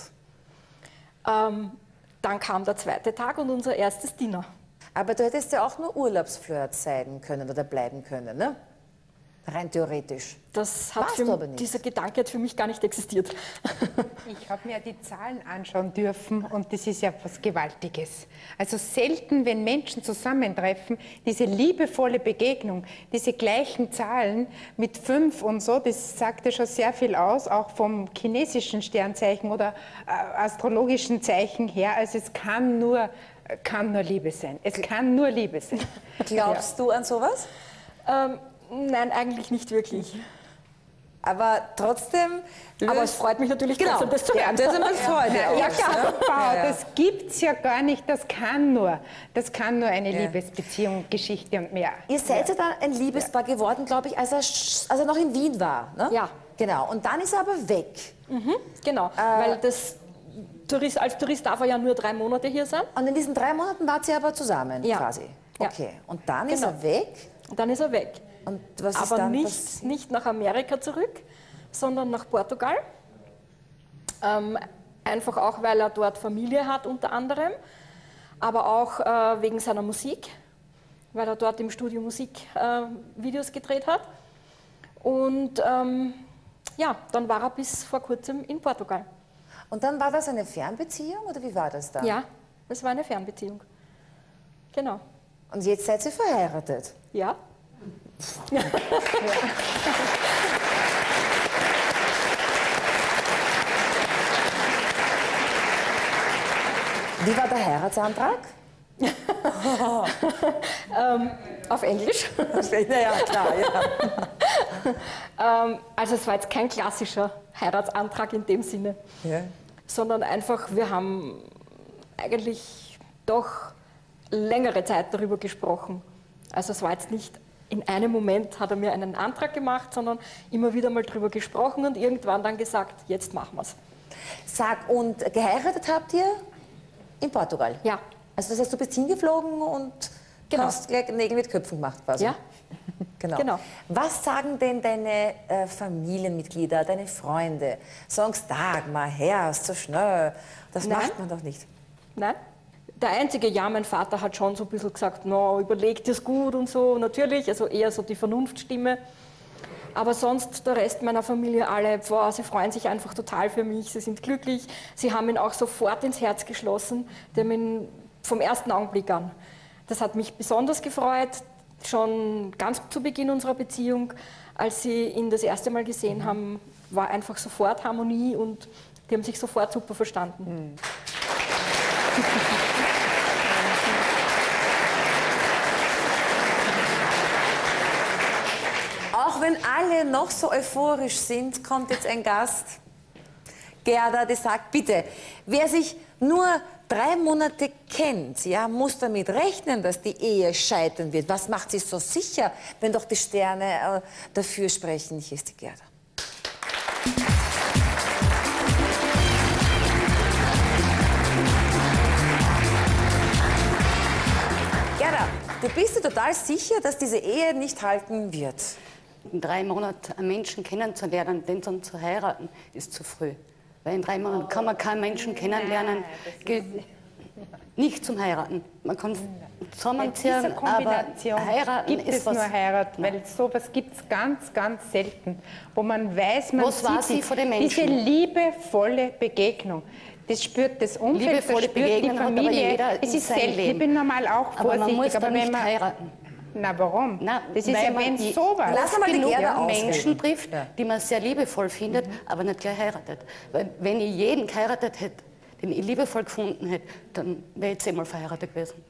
Dann kam der zweite Tag und unser erstes Dinner. Aber du hättest ja auch nur Urlaubsflirt sein können oder bleiben können, ne? Rein theoretisch. Das hat dieser Gedanke hat für mich gar nicht existiert. Ich habe mir die Zahlen anschauen dürfen und das ist ja was Gewaltiges. Also selten, wenn Menschen zusammentreffen, diese liebevolle Begegnung, diese gleichen Zahlen mit 5 und so, das sagt ja schon sehr viel aus, auch vom chinesischen Sternzeichen oder astrologischen Zeichen her. Also es kann nur Liebe sein. Es kann nur Liebe sein. Glaubst du an sowas? Nein, eigentlich nicht wirklich. Aber trotzdem... Aber es freut mich natürlich, genau, das zu hören. Das ist eine Freude. Ja, klar. Wow, das gibt es ja gar nicht, das kann nur eine Liebesbeziehung, Geschichte und mehr. Ihr seid ja dann ein Liebespaar geworden, glaube ich, als er noch in Wien war, ne? Ja. Genau, und dann ist er aber weg. Genau, weil als Tourist darf er ja nur 3 Monate hier sein. Und in diesen 3 Monaten wart ihr aber zusammen, Ja. quasi? Ja. Okay, und dann ist Genau. er weg? Und dann ist er weg. Und was ist Aber dann nicht nach Amerika zurück, sondern nach Portugal. Einfach auch, weil er dort Familie hat unter anderem, aber auch wegen seiner Musik, weil er dort im Studio Musikvideos gedreht hat. Und ja, dann war er bis vor kurzem in Portugal. Und dann war das eine Fernbeziehung oder wie war das dann? Ja, das war eine Fernbeziehung. Genau. Und jetzt seid ihr verheiratet? Ja. Wie war der Heiratsantrag? Auf Englisch. Ja, klar, ja. Also es war jetzt kein klassischer Heiratsantrag in dem Sinne, Ja. sondern einfach, wir haben eigentlich doch längere Zeit darüber gesprochen. Also es war jetzt nicht in einem Moment hat er mir einen Antrag gemacht, sondern immer wieder mal darüber gesprochen und irgendwann dann gesagt, jetzt machen wir es. Sag, und geheiratet habt ihr in Portugal? Ja. Also das heißt, du bist hingeflogen und Genau. hast gleich Nägel mit Köpfen gemacht quasi? Ja. Genau. Was sagen denn deine Familienmitglieder, deine Freunde? Sagen sie, Dagmar, Herr, ist so schnell. Das Nein. macht man doch nicht. Nein. Der einzige, ja, mein Vater hat schon so ein bisschen gesagt, no, überleg dir's gut und so, natürlich, also eher so die Vernunftstimme. Aber sonst, der Rest meiner Familie, alle, boah, sie freuen sich einfach total für mich, sie sind glücklich. Sie haben ihn auch sofort ins Herz geschlossen, die haben ihn vom ersten Augenblick an. Das hat mich besonders gefreut, schon ganz zu Beginn unserer Beziehung. Als sie ihn das erste Mal gesehen haben, war einfach sofort Harmonie und die haben sich sofort super verstanden. Auch wenn alle noch so euphorisch sind, kommt jetzt ein Gast, Gerda, die sagt, bitte, wer sich nur 3 Monate kennt, ja, muss damit rechnen, dass die Ehe scheitern wird. Was macht sie so sicher, wenn doch die Sterne dafür sprechen? Hier ist die Gerda. Gerda, du bist dir total sicher, dass diese Ehe nicht halten wird? In 3 Monaten einen Menschen kennenzulernen, den dann zu heiraten, ist zu früh. Weil in 3 Monaten kann man keinen Menschen kennenlernen, geht nicht zum Heiraten. Man kann zusammenziehen, aber heiraten gibt ist es was. nur heiraten, weil sowas gibt es ganz, ganz selten, wo man weiß, man Was war sieht sie von den diese Menschen? liebevolle Begegnung. Das spürt das Umfeld, das Liebevolle spürt die Begegnung hat aber Familie. jeder Es in ist seinem selten. Leben. Ich bin normal auch Aber vorsichtig, man muss aber dann wenn nicht man heiraten. Na, warum? Nein, das ist weil ja, man wenn die- sowas. Lass mal die genug Gerda ausreden. Menschen trifft, die man sehr liebevoll findet, aber nicht gleich heiratet. Weil wenn ich jeden geheiratet hätte, den ich liebevoll gefunden hätte, dann wäre ich 10-mal verheiratet gewesen.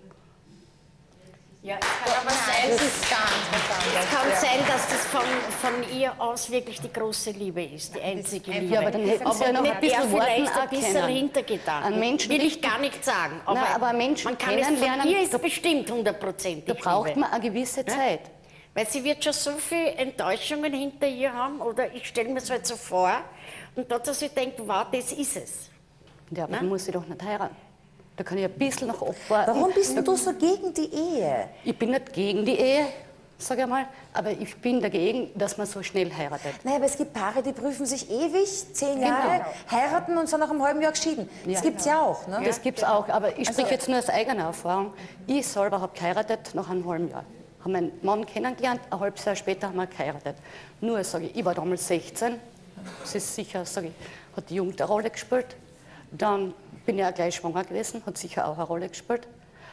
Ja, es kann aber sein, Das ist ganz was es kann sein, dass das von ihr aus wirklich die große Liebe ist, die einzige Liebe. Ja, aber dann hätten sie ja noch ein er bisschen vielleicht warten ein bisschen können. hintergedacht. Einen Menschen Will ich gar nicht sagen. Aber, Nein, aber einen Menschen man kann es kennenlernen, von ihr ist da- bestimmt 100%. Da braucht man eine gewisse Zeit. Weil sie wird schon so viele Enttäuschungen hinter ihr haben, oder ich stelle mir es halt so vor, und dort, dass ich denke, wow, das ist es. Ja, aber dann muss ich doch nicht heiraten. Da kann ich ein bisschen noch abwarten. Warum bist denn du so gegen die Ehe? Ich bin nicht gegen die Ehe, sage ich mal, aber ich bin dagegen, dass man so schnell heiratet. Naja, aber es gibt Paare, die prüfen sich ewig, 10 Jahre, heiraten und sind nach einem halben Jahr geschieden. Das gibt's ja auch, ne? Das gibt es auch, aber ich spreche jetzt nur aus eigener Erfahrung. Ich selber habe geheiratet nach einem halben Jahr. Habe meinen Mann kennengelernt, ein halbes Jahr später haben wir geheiratet. Nur, sage ich war damals 16, das ist sicher, sage ich, hat die Jugend eine Rolle gespielt. Dann bin ich auch gleich schwanger gewesen, hat sicher auch eine Rolle gespielt.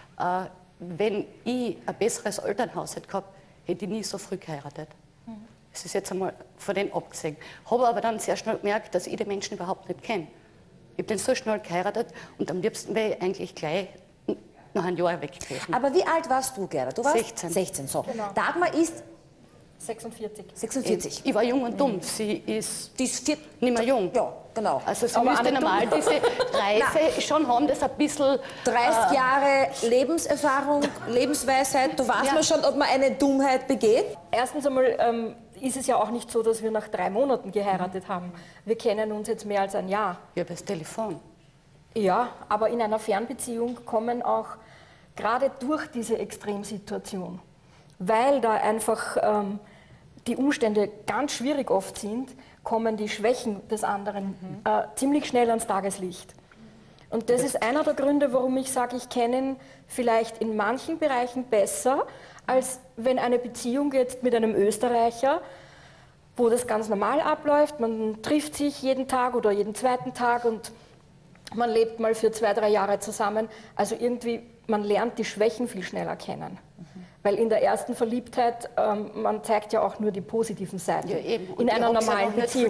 Wenn ich ein besseres Elternhaus hätte gehabt, hätte ich nie so früh geheiratet. Das ist jetzt einmal von denen abgesehen. Habe aber dann sehr schnell gemerkt, dass ich den Menschen überhaupt nicht kenne. Ich habe den so schnell geheiratet und am liebsten wäre ich eigentlich gleich nach einem Jahr weg gewesen. Aber wie alt warst du, Gerda? Du warst 16. 16, so. Dagmar ist 46. 46. Ich war jung und dumm. Sie ist Die ist nicht mehr jung. Ja, genau. Also sie müsste normal diese Reife schon haben, das ein bisschen... 30 Jahre Lebenserfahrung, Lebensweisheit, da weiß man schon, ob man eine Dummheit begeht. Erstens einmal ist es ja auch nicht so, dass wir nach 3 Monaten geheiratet haben. Wir kennen uns jetzt mehr als ein Jahr. Ja, das Telefon. Ja, aber in einer Fernbeziehung kommen auch gerade durch diese Extremsituation, weil da einfach die Umstände ganz schwierig oft sind, kommen die Schwächen des anderen ziemlich schnell ans Tageslicht. Und das ist einer der Gründe, warum ich sage, ich kenne ihn vielleicht in manchen Bereichen besser, als wenn eine Beziehung jetzt mit einem Österreicher, wo das ganz normal abläuft, man trifft sich jeden Tag oder jeden zweiten Tag und man lebt mal für 2, 3 Jahre zusammen. Also irgendwie, man lernt die Schwächen viel schneller kennen. Weil in der ersten Verliebtheit, man zeigt ja auch nur die positiven Seiten. Ja, eben. In einer normalen Beziehung,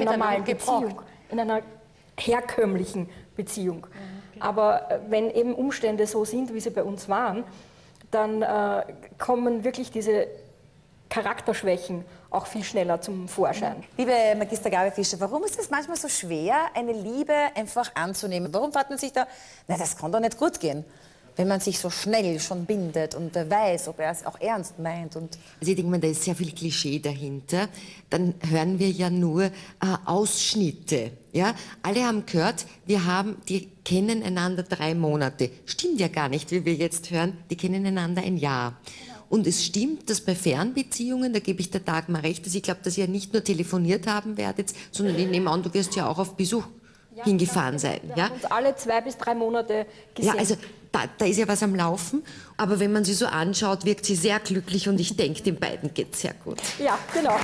in einer herkömmlichen Beziehung. Aber wenn eben Umstände so sind, wie sie bei uns waren, dann kommen wirklich diese Charakterschwächen auch viel schneller zum Vorschein. Liebe Magister Gabi Fischer, warum ist es manchmal so schwer, eine Liebe einfach anzunehmen? Warum fragt man sich da, na, das kann doch nicht gut gehen, wenn man sich so schnell schon bindet und weiß, ob er es auch ernst meint? Und also ich denke mal, da ist sehr viel Klischee dahinter. Dann hören wir ja nur Ausschnitte. Ja? Alle haben gehört, die kennen einander 3 Monate. Stimmt ja gar nicht, wie wir jetzt hören, die kennen einander ein Jahr. Und es stimmt, dass bei Fernbeziehungen, da gebe ich der Dagmar recht, dass ich glaube, dass ihr nicht nur telefoniert haben werdet, sondern ich nehme an, du wirst ja auch auf Besuch hingefahren sein. Wir haben uns alle 2 bis 3 Monate gesehen. Ja, also da ist ja was am Laufen. Aber wenn man sie so anschaut, wirkt sie sehr glücklich und ich denke, den beiden geht es sehr gut. Ja, genau.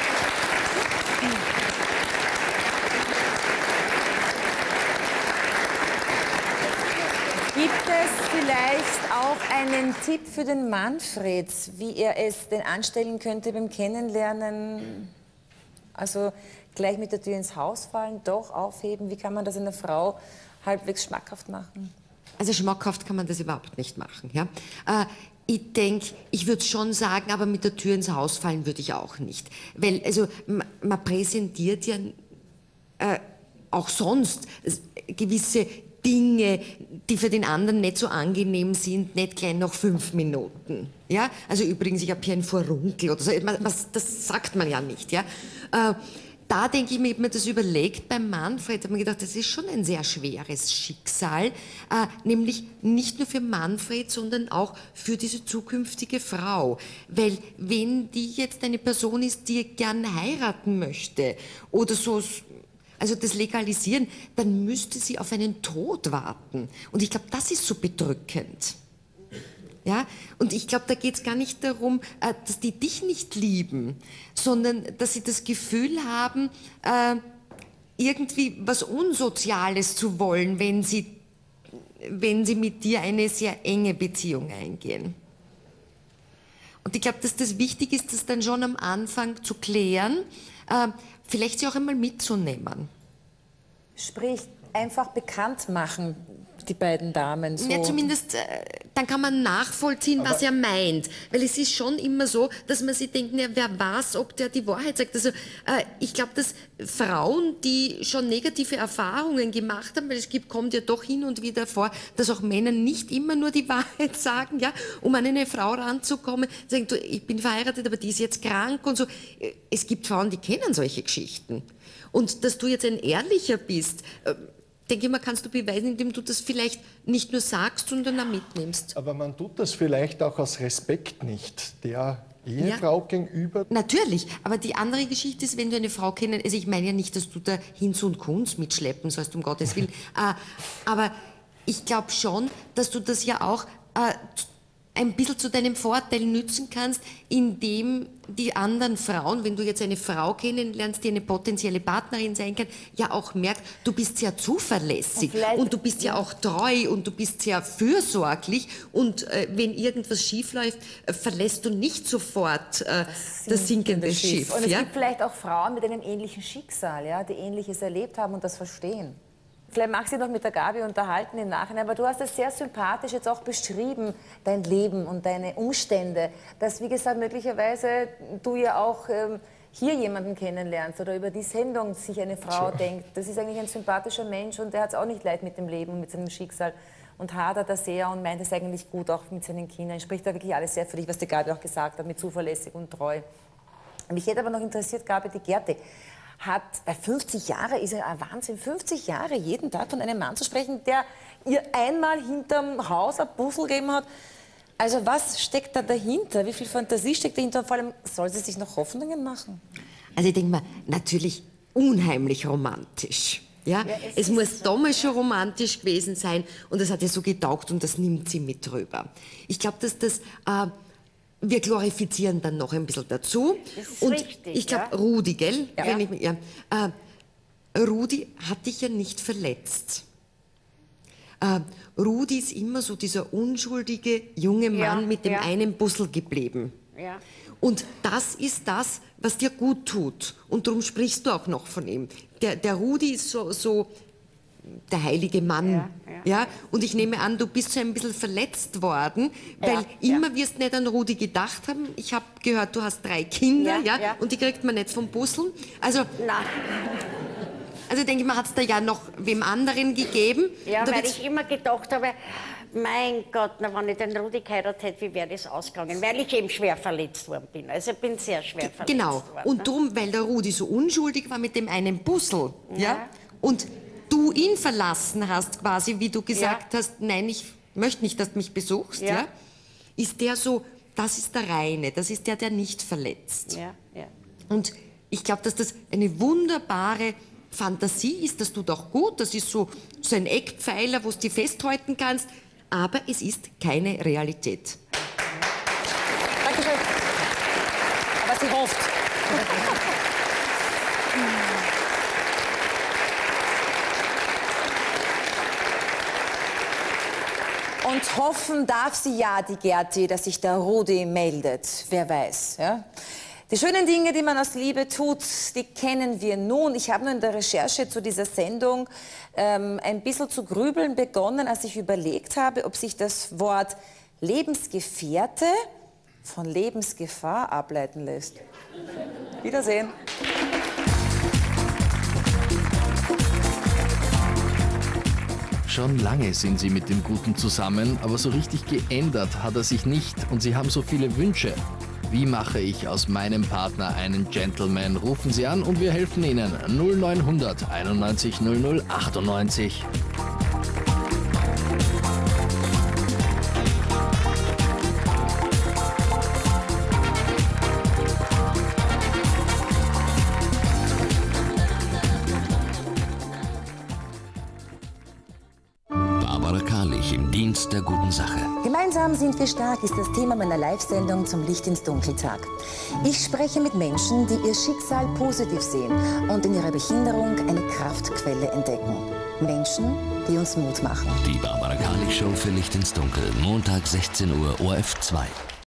Gibt es vielleicht auch einen Tipp für den Manfred, wie er es denn anstellen könnte beim Kennenlernen? Also gleich mit der Tür ins Haus fallen, doch aufheben? Wie kann man das einer Frau halbwegs schmackhaft machen? Also schmackhaft kann man das überhaupt nicht machen. Ja? Ich denke, ich würde schon sagen, aber mit der Tür ins Haus fallen würde ich auch nicht. Weil also, man präsentiert ja auch sonst gewisse Dinge, die für den anderen nicht so angenehm sind, nicht gleich nach 5 Minuten. Ja? Also übrigens, ich habe hier ein Furunkel oder so, das sagt man ja nicht. Ja? Da denke ich mir, ich habe mir das überlegt beim Manfred, habe mir gedacht, das ist schon ein sehr schweres Schicksal, nämlich nicht nur für Manfred, sondern auch für diese zukünftige Frau. Weil wenn die jetzt eine Person ist, die gern heiraten möchte oder so, also das Legalisieren, dann müsste sie auf einen Tod warten. Und ich glaube, das ist so bedrückend. Ja? Und ich glaube, da geht es gar nicht darum, dass die dich nicht lieben, sondern dass sie das Gefühl haben, irgendwie was Unsoziales zu wollen, wenn sie mit dir eine sehr enge Beziehung eingehen. Und ich glaube, dass das wichtig ist, das dann schon am Anfang zu klären, vielleicht sie auch einmal mitzunehmen. Sprich, einfach bekannt machen, die beiden Damen. So. Ja, zumindest, dann kann man nachvollziehen, was er meint. Weil es ist schon immer so, dass man sich denkt, ja, wer weiß, ob der die Wahrheit sagt. Also ich glaube, dass Frauen, die schon negative Erfahrungen gemacht haben, weil kommt ja doch hin und wieder vor, dass auch Männer nicht immer nur die Wahrheit sagen, ja, um an eine Frau ranzukommen, sagen, du, ich bin verheiratet, aber die ist jetzt krank und so. Es gibt Frauen, die kennen solche Geschichten. Und dass du jetzt ein Ehrlicher bist, denke ich mal, kannst du beweisen, indem du das vielleicht nicht nur sagst, sondern auch mitnimmst. Aber man tut das vielleicht auch aus Respekt nicht, der Ehefrau gegenüber. Natürlich, aber die andere Geschichte ist, wenn du eine Frau kennst, also ich meine ja nicht, dass du da Hinz und Kunz mitschleppen sollst, um Gottes Willen, aber ich glaube schon, dass du das ja auch ein bisschen zu deinem Vorteil nützen kannst, indem die anderen Frauen, wenn du jetzt eine Frau kennenlernst, die eine potenzielle Partnerin sein kann, ja auch merkt, du bist sehr zuverlässig und du bist ja auch treu und du bist sehr fürsorglich und wenn irgendwas schief läuft, verlässt du nicht sofort das sinkende Schiff. Und es gibt vielleicht auch Frauen mit einem ähnlichen Schicksal, ja, die Ähnliches erlebt haben und das verstehen. vielleicht magst du dich noch mit der Gabi unterhalten im Nachhinein, aber du hast es sehr sympathisch jetzt auch beschrieben, dein Leben und deine Umstände, dass, wie gesagt, möglicherweise du ja auch hier jemanden kennenlernst oder über die Sendung sich eine Frau denkt. Das ist eigentlich ein sympathischer Mensch und der hat es auch nicht leid mit dem Leben und mit seinem Schicksal und hadert da sehr und meint es eigentlich gut, auch mit seinen Kindern. Spricht da wirklich alles sehr für dich, was die Gabi auch gesagt hat, mit zuverlässig und treu. Mich hätte aber noch interessiert, Gabi, die Gerti hat bei 50 Jahren, ist ja ein Wahnsinn, 50 Jahre jeden Tag von einem Mann zu sprechen, der ihr einmal hinterm Haus ein Puzzle gegeben hat. Also was steckt da dahinter? Wie viel Fantasie steckt dahinter? Und vor allem, soll sie sich noch Hoffnungen machen? Also ich denke mal, natürlich unheimlich romantisch. Ja? Es muss damals schon romantisch gewesen sein und das hat ihr so getaugt und das nimmt sie mit rüber. Ich glaube, dass das... wir glorifizieren dann noch ein bisschen dazu. Das ist und richtig, ich glaube, ja? Rudi, gell? Ja. Wenn ich, Rudi hat dich ja nicht verletzt. Rudi ist immer so dieser unschuldige junge Mann mit dem einen Puzzle geblieben. Ja. Und das ist das, was dir gut tut. Und darum sprichst du auch noch von ihm. Der Rudi ist so der heilige Mann. Ja? Und ich nehme an, du bist so ein bisschen verletzt worden, weil immer wirst du nicht an Rudi gedacht haben. Ich habe gehört, du hast 3 Kinder, und die kriegt man nicht vom Puzzeln. Also, also denke ich mal, hat es da ja noch wem anderen gegeben. Ja, weil ich immer gedacht habe, mein Gott, na, wenn ich den Rudi geheiratet hätte, wie wäre das ausgegangen? Weil ich eben schwer verletzt worden bin. Also ich bin sehr schwer verletzt worden. Und darum, weil der Rudi so unschuldig war mit dem einen Puzzle, und du ihn verlassen hast, quasi, wie du gesagt hast, nein, ich möchte nicht, dass du mich besuchst, ist der so, das ist der Reine, das ist der nicht verletzt. Und ich glaube, dass das eine wunderbare Fantasie ist, das tut auch gut, das ist so ein Eckpfeiler, wo du dich festhalten kannst, aber es ist keine Realität. Dankeschön. Aber sie hofft. Und hoffen darf sie ja, die Gerti, dass sich der Rudi meldet. Wer weiß. Ja? Die schönen Dinge, die man aus Liebe tut, die kennen wir nun. Ich habe nur in der Recherche zu dieser Sendung ein bisschen zu grübeln begonnen, als ich überlegt habe, ob sich das Wort Lebensgefährte von Lebensgefahr ableiten lässt. Wiedersehen. Schon lange sind sie mit dem Guten zusammen, aber so richtig geändert hat er sich nicht und sie haben so viele Wünsche. Wie mache ich aus meinem Partner einen Gentleman? Rufen Sie an und wir helfen Ihnen. 0900 91 00 98. Barbara Karlich im Dienst der guten Sache. Gemeinsam sind wir stark ist das Thema meiner Live-Sendung zum Licht ins Dunkeltag. Ich spreche mit Menschen, die ihr Schicksal positiv sehen und in ihrer Behinderung eine Kraftquelle entdecken. Menschen, die uns Mut machen. Die Barbara Karlich Show für Licht ins Dunkel. Montag 16 Uhr, ORF 2.